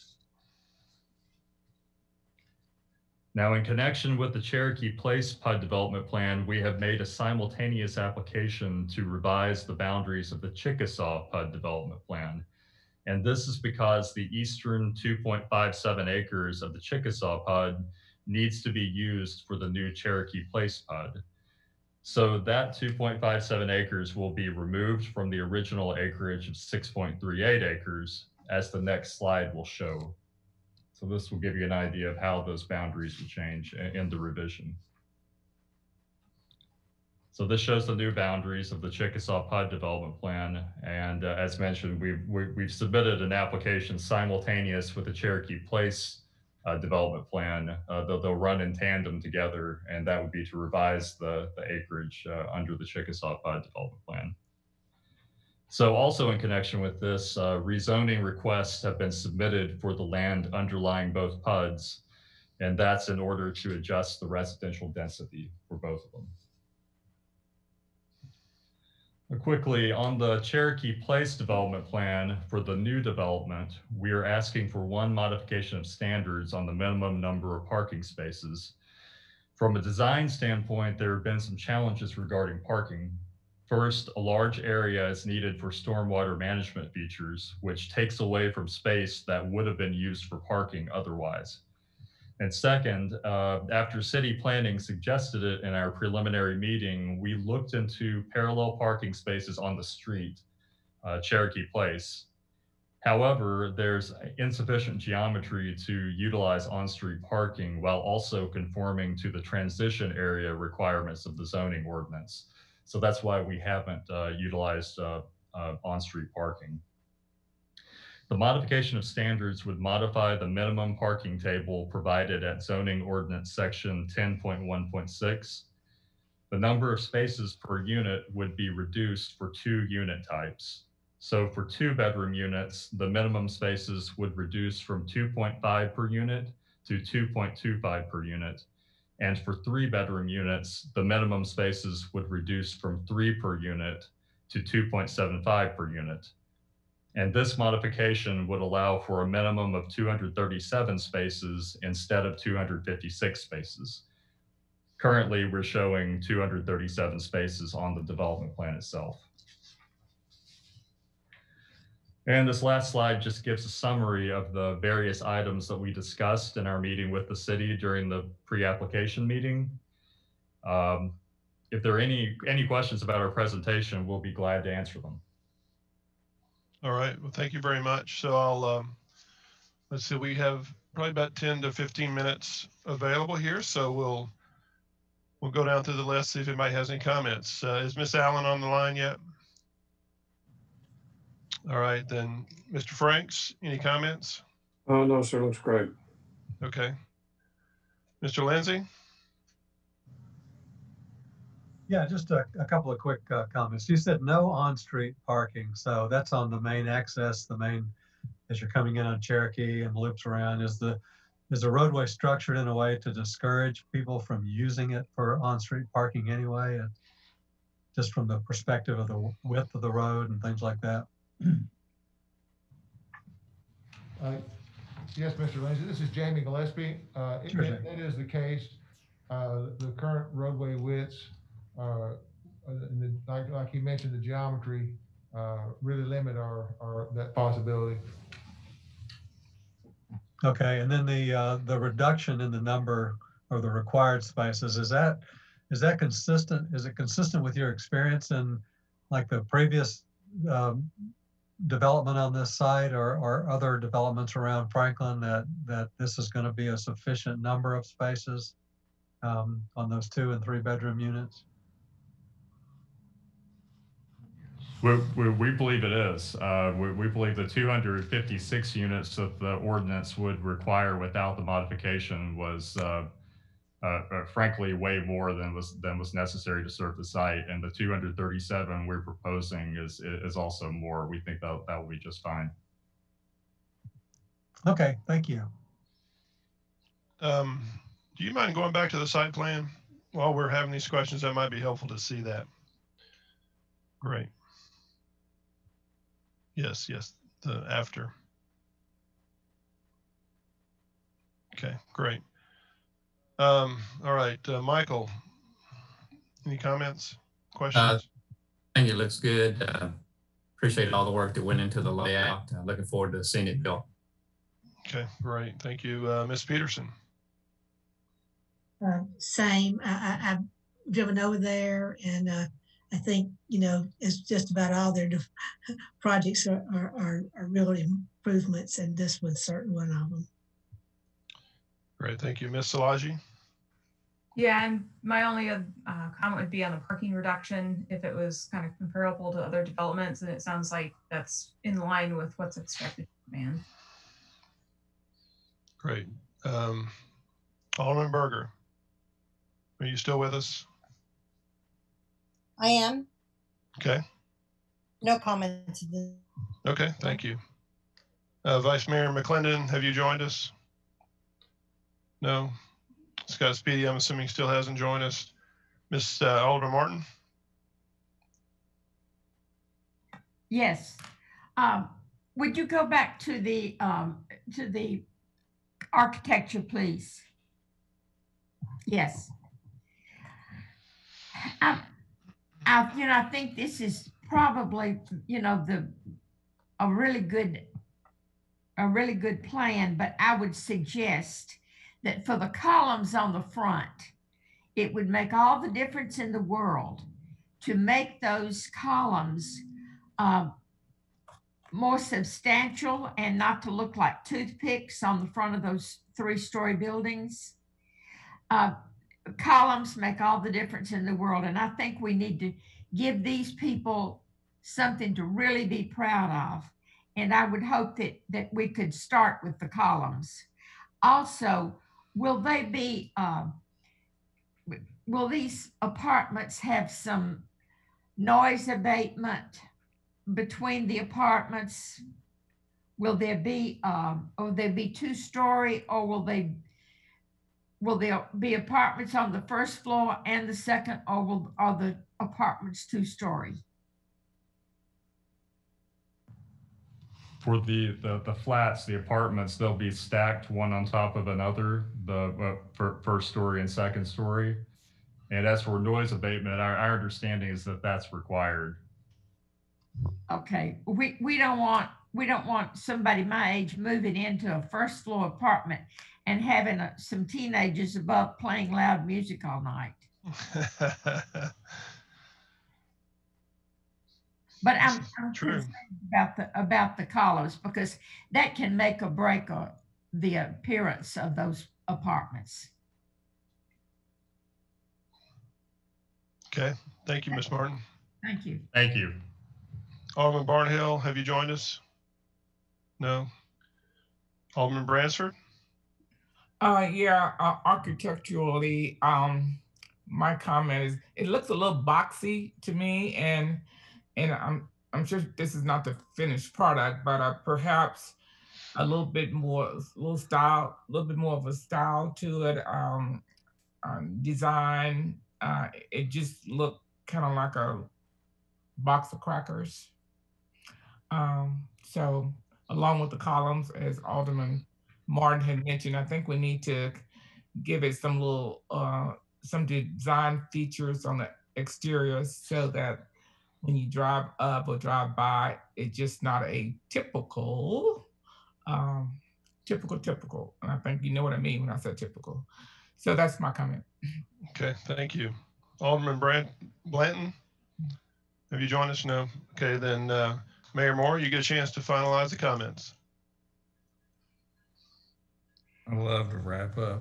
S17: Now, in connection with the Cherokee Place PUD development plan, we have made a simultaneous application to revise the boundaries of the Chickasaw PUD development plan. And this is because the eastern 2.57 acres of the Chickasaw PUD needs to be used for the new Cherokee Place PUD. So that 2.57 acres will be removed from the original acreage of 6.38 acres, as the next slide will show. So this will give you an idea of how those boundaries will change in the revision. So this shows the new boundaries of the Chickasaw PUD development plan. And as mentioned, we've submitted an application simultaneous with the Cherokee Place development plan. They'll run in tandem together, and that would be to revise the acreage under the Chickasaw PUD development plan. So also in connection with this, rezoning requests have been submitted for the land underlying both PUDs, and that's in order to adjust the residential density for both of them. Quickly, on the Cherokee Place development plan for the new development, we are asking for one modification of standards on the minimum number of parking spaces. From a design standpoint, there have been some challenges regarding parking. First, a large area is needed for stormwater management features, which takes away from space that would have been used for parking otherwise. And second, after city planning suggested it in our preliminary meeting, we looked into parallel parking spaces on the street, Cherokee Place. However, there's insufficient geometry to utilize on-street parking while also conforming to the transition area requirements of the zoning ordinance. So that's why we haven't utilized on-street parking. The modification of standards would modify the minimum parking table provided at zoning ordinance section 10.1.6. The number of spaces per unit would be reduced for 2 unit types. So for 2-bedroom units, the minimum spaces would reduce from 2.5 per unit to 2.25 per unit. And for 3-bedroom units, the minimum spaces would reduce from 3 per unit to 2.75 per unit. And this modification would allow for a minimum of 237 spaces instead of 256 spaces. Currently, we're showing 237 spaces on the development plan itself. And this last slide just gives a summary of the various items that we discussed in our meeting with the city during the pre-application meeting. If there are any questions about our presentation, we'll be glad to answer them.
S2: All right, well, thank you very much. So I'll, let's see, we have probably about 10 to 15 minutes available here. So we'll go down through the list, see if anybody has any comments. Is Miss Allen on the line yet? All right, then Mr. Franks, any comments?
S3: No, sir, looks great.
S2: Okay. Mr. Lindsay?
S8: Yeah, just a couple of quick comments. You said no on-street parking, so that's on the main access, the main, as you're coming in on Cherokee and loops around. Is the roadway structured in a way to discourage people from using it for on-street parking anyway, just from the perspective of the width of the road and things like that?
S18: Yes, Mr. Lindsay, this is Jamie Gillespie.
S8: Sure,
S18: that is the case. The current roadway widths, like you mentioned, the geometry really limit that possibility.
S8: Okay, and then the reduction in the number or the required spaces, is that consistent? Is it consistent with your experience in like the previous development on this site or other developments around Franklin that this is going to be a sufficient number of spaces on those 2 and 3 bedroom units?
S17: We believe it is. We believe the 256 units that the ordinance would require without the modification was frankly way more than was necessary to serve the site, and the 237 we're proposing is also more. We think that will be just fine.
S8: Okay, thank you.
S2: Do you mind going back to the site plan while we're having these questions? That might be helpful to see that. Great. Yes, the after. Okay, great. All right, Michael, any comments, questions?
S7: I think it looks good. Appreciate all the work that went into the layout. Looking forward to seeing it built.
S2: Okay, great. Thank you. Ms. Peterson.
S9: Same. I've driven over there, and I think, it's just about all their projects are real improvements, and this was certainly one of them.
S2: Great, thank you. Ms. Szilagyi?
S10: Yeah, and my only comment would be on the parking reduction, if it was kind of comparable to other developments, and it sounds like that's in line with what's expected from demand.
S2: Great. Alderman Berger, are you still with us?
S11: I am.
S2: Okay.
S11: No comments.
S2: Okay, thank you. Vice Mayor McClendon, have you joined us? No. Scott Speedy, I'm assuming still hasn't joined us. Ms. Alder Martin?
S6: Yes. Would you go back to the architecture, please? Yes. I think this is probably, a really good plan, but I would suggest that for the columns on the front, it would make all the difference in the world to make those columns more substantial and not to look like toothpicks on the front of those 3-story buildings. Columns make all the difference in the world, and I think we need to give these people something to really be proud of. And I would hope that we could start with the columns. Also, will these apartments have some noise abatement between the apartments? Will there be 2-story, or will there be apartments on the first floor and the second, or are the apartments 2-story?
S17: For the flats, the apartments, they'll be stacked one on top of another, the first story and second story. And as for noise abatement, our understanding is that that's required.
S6: Okay, we don't want somebody my age moving into a 1st floor apartment and having some teenagers above playing loud music all night. But I'm concerned about the columns, because that can make or break the appearance of those apartments.
S2: Okay, thank you, Ms. Martin.
S6: Thank you.
S17: Thank you.
S2: Alderman Barnhill, have you joined us? No. Alderman Bransford?
S4: Yeah, architecturally, my comment is it looks a little boxy to me, and I'm sure this is not the finished product, but perhaps a little bit more of a style to it. Design, it just looked kind of like a box of crackers. So along with the columns, as Alderman Martin had mentioned, I think we need to give it some little some design features on the exterior, so that when you drive up or drive by, it's just not a typical. And I think you know what I mean when I said typical. So that's my comment.
S2: Okay, thank you. Alderman Blanton, have you joined us? No. Okay, then Mayor Moore, you get a chance to finalize the comments.
S5: I love to wrap up.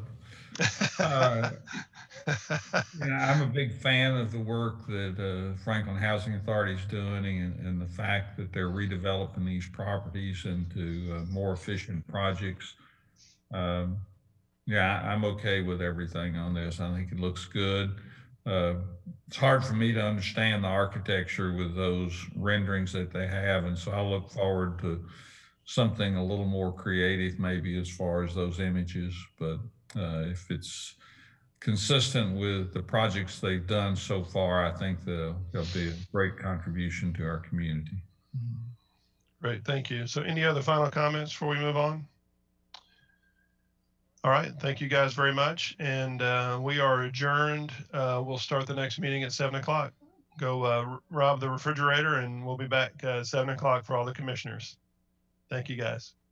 S5: I'm a big fan of the work that Franklin Housing Authority is doing, and the fact that they're redeveloping these properties into more efficient projects. Yeah, I'm okay with everything on this. I think it looks good. It's hard for me to understand the architecture with those renderings that they have, and so I look forward to something a little more creative maybe as far as those images, but if it's consistent with the projects they've done so far, I think they'll be a great contribution to our community.
S2: Great, thank you. So any other final comments before we move on? All right, thank you guys very much. And we are adjourned. We'll start the next meeting at 7 o'clock. Go rob the refrigerator and we'll be back at 7 o'clock for all the commissioners. Thank you guys.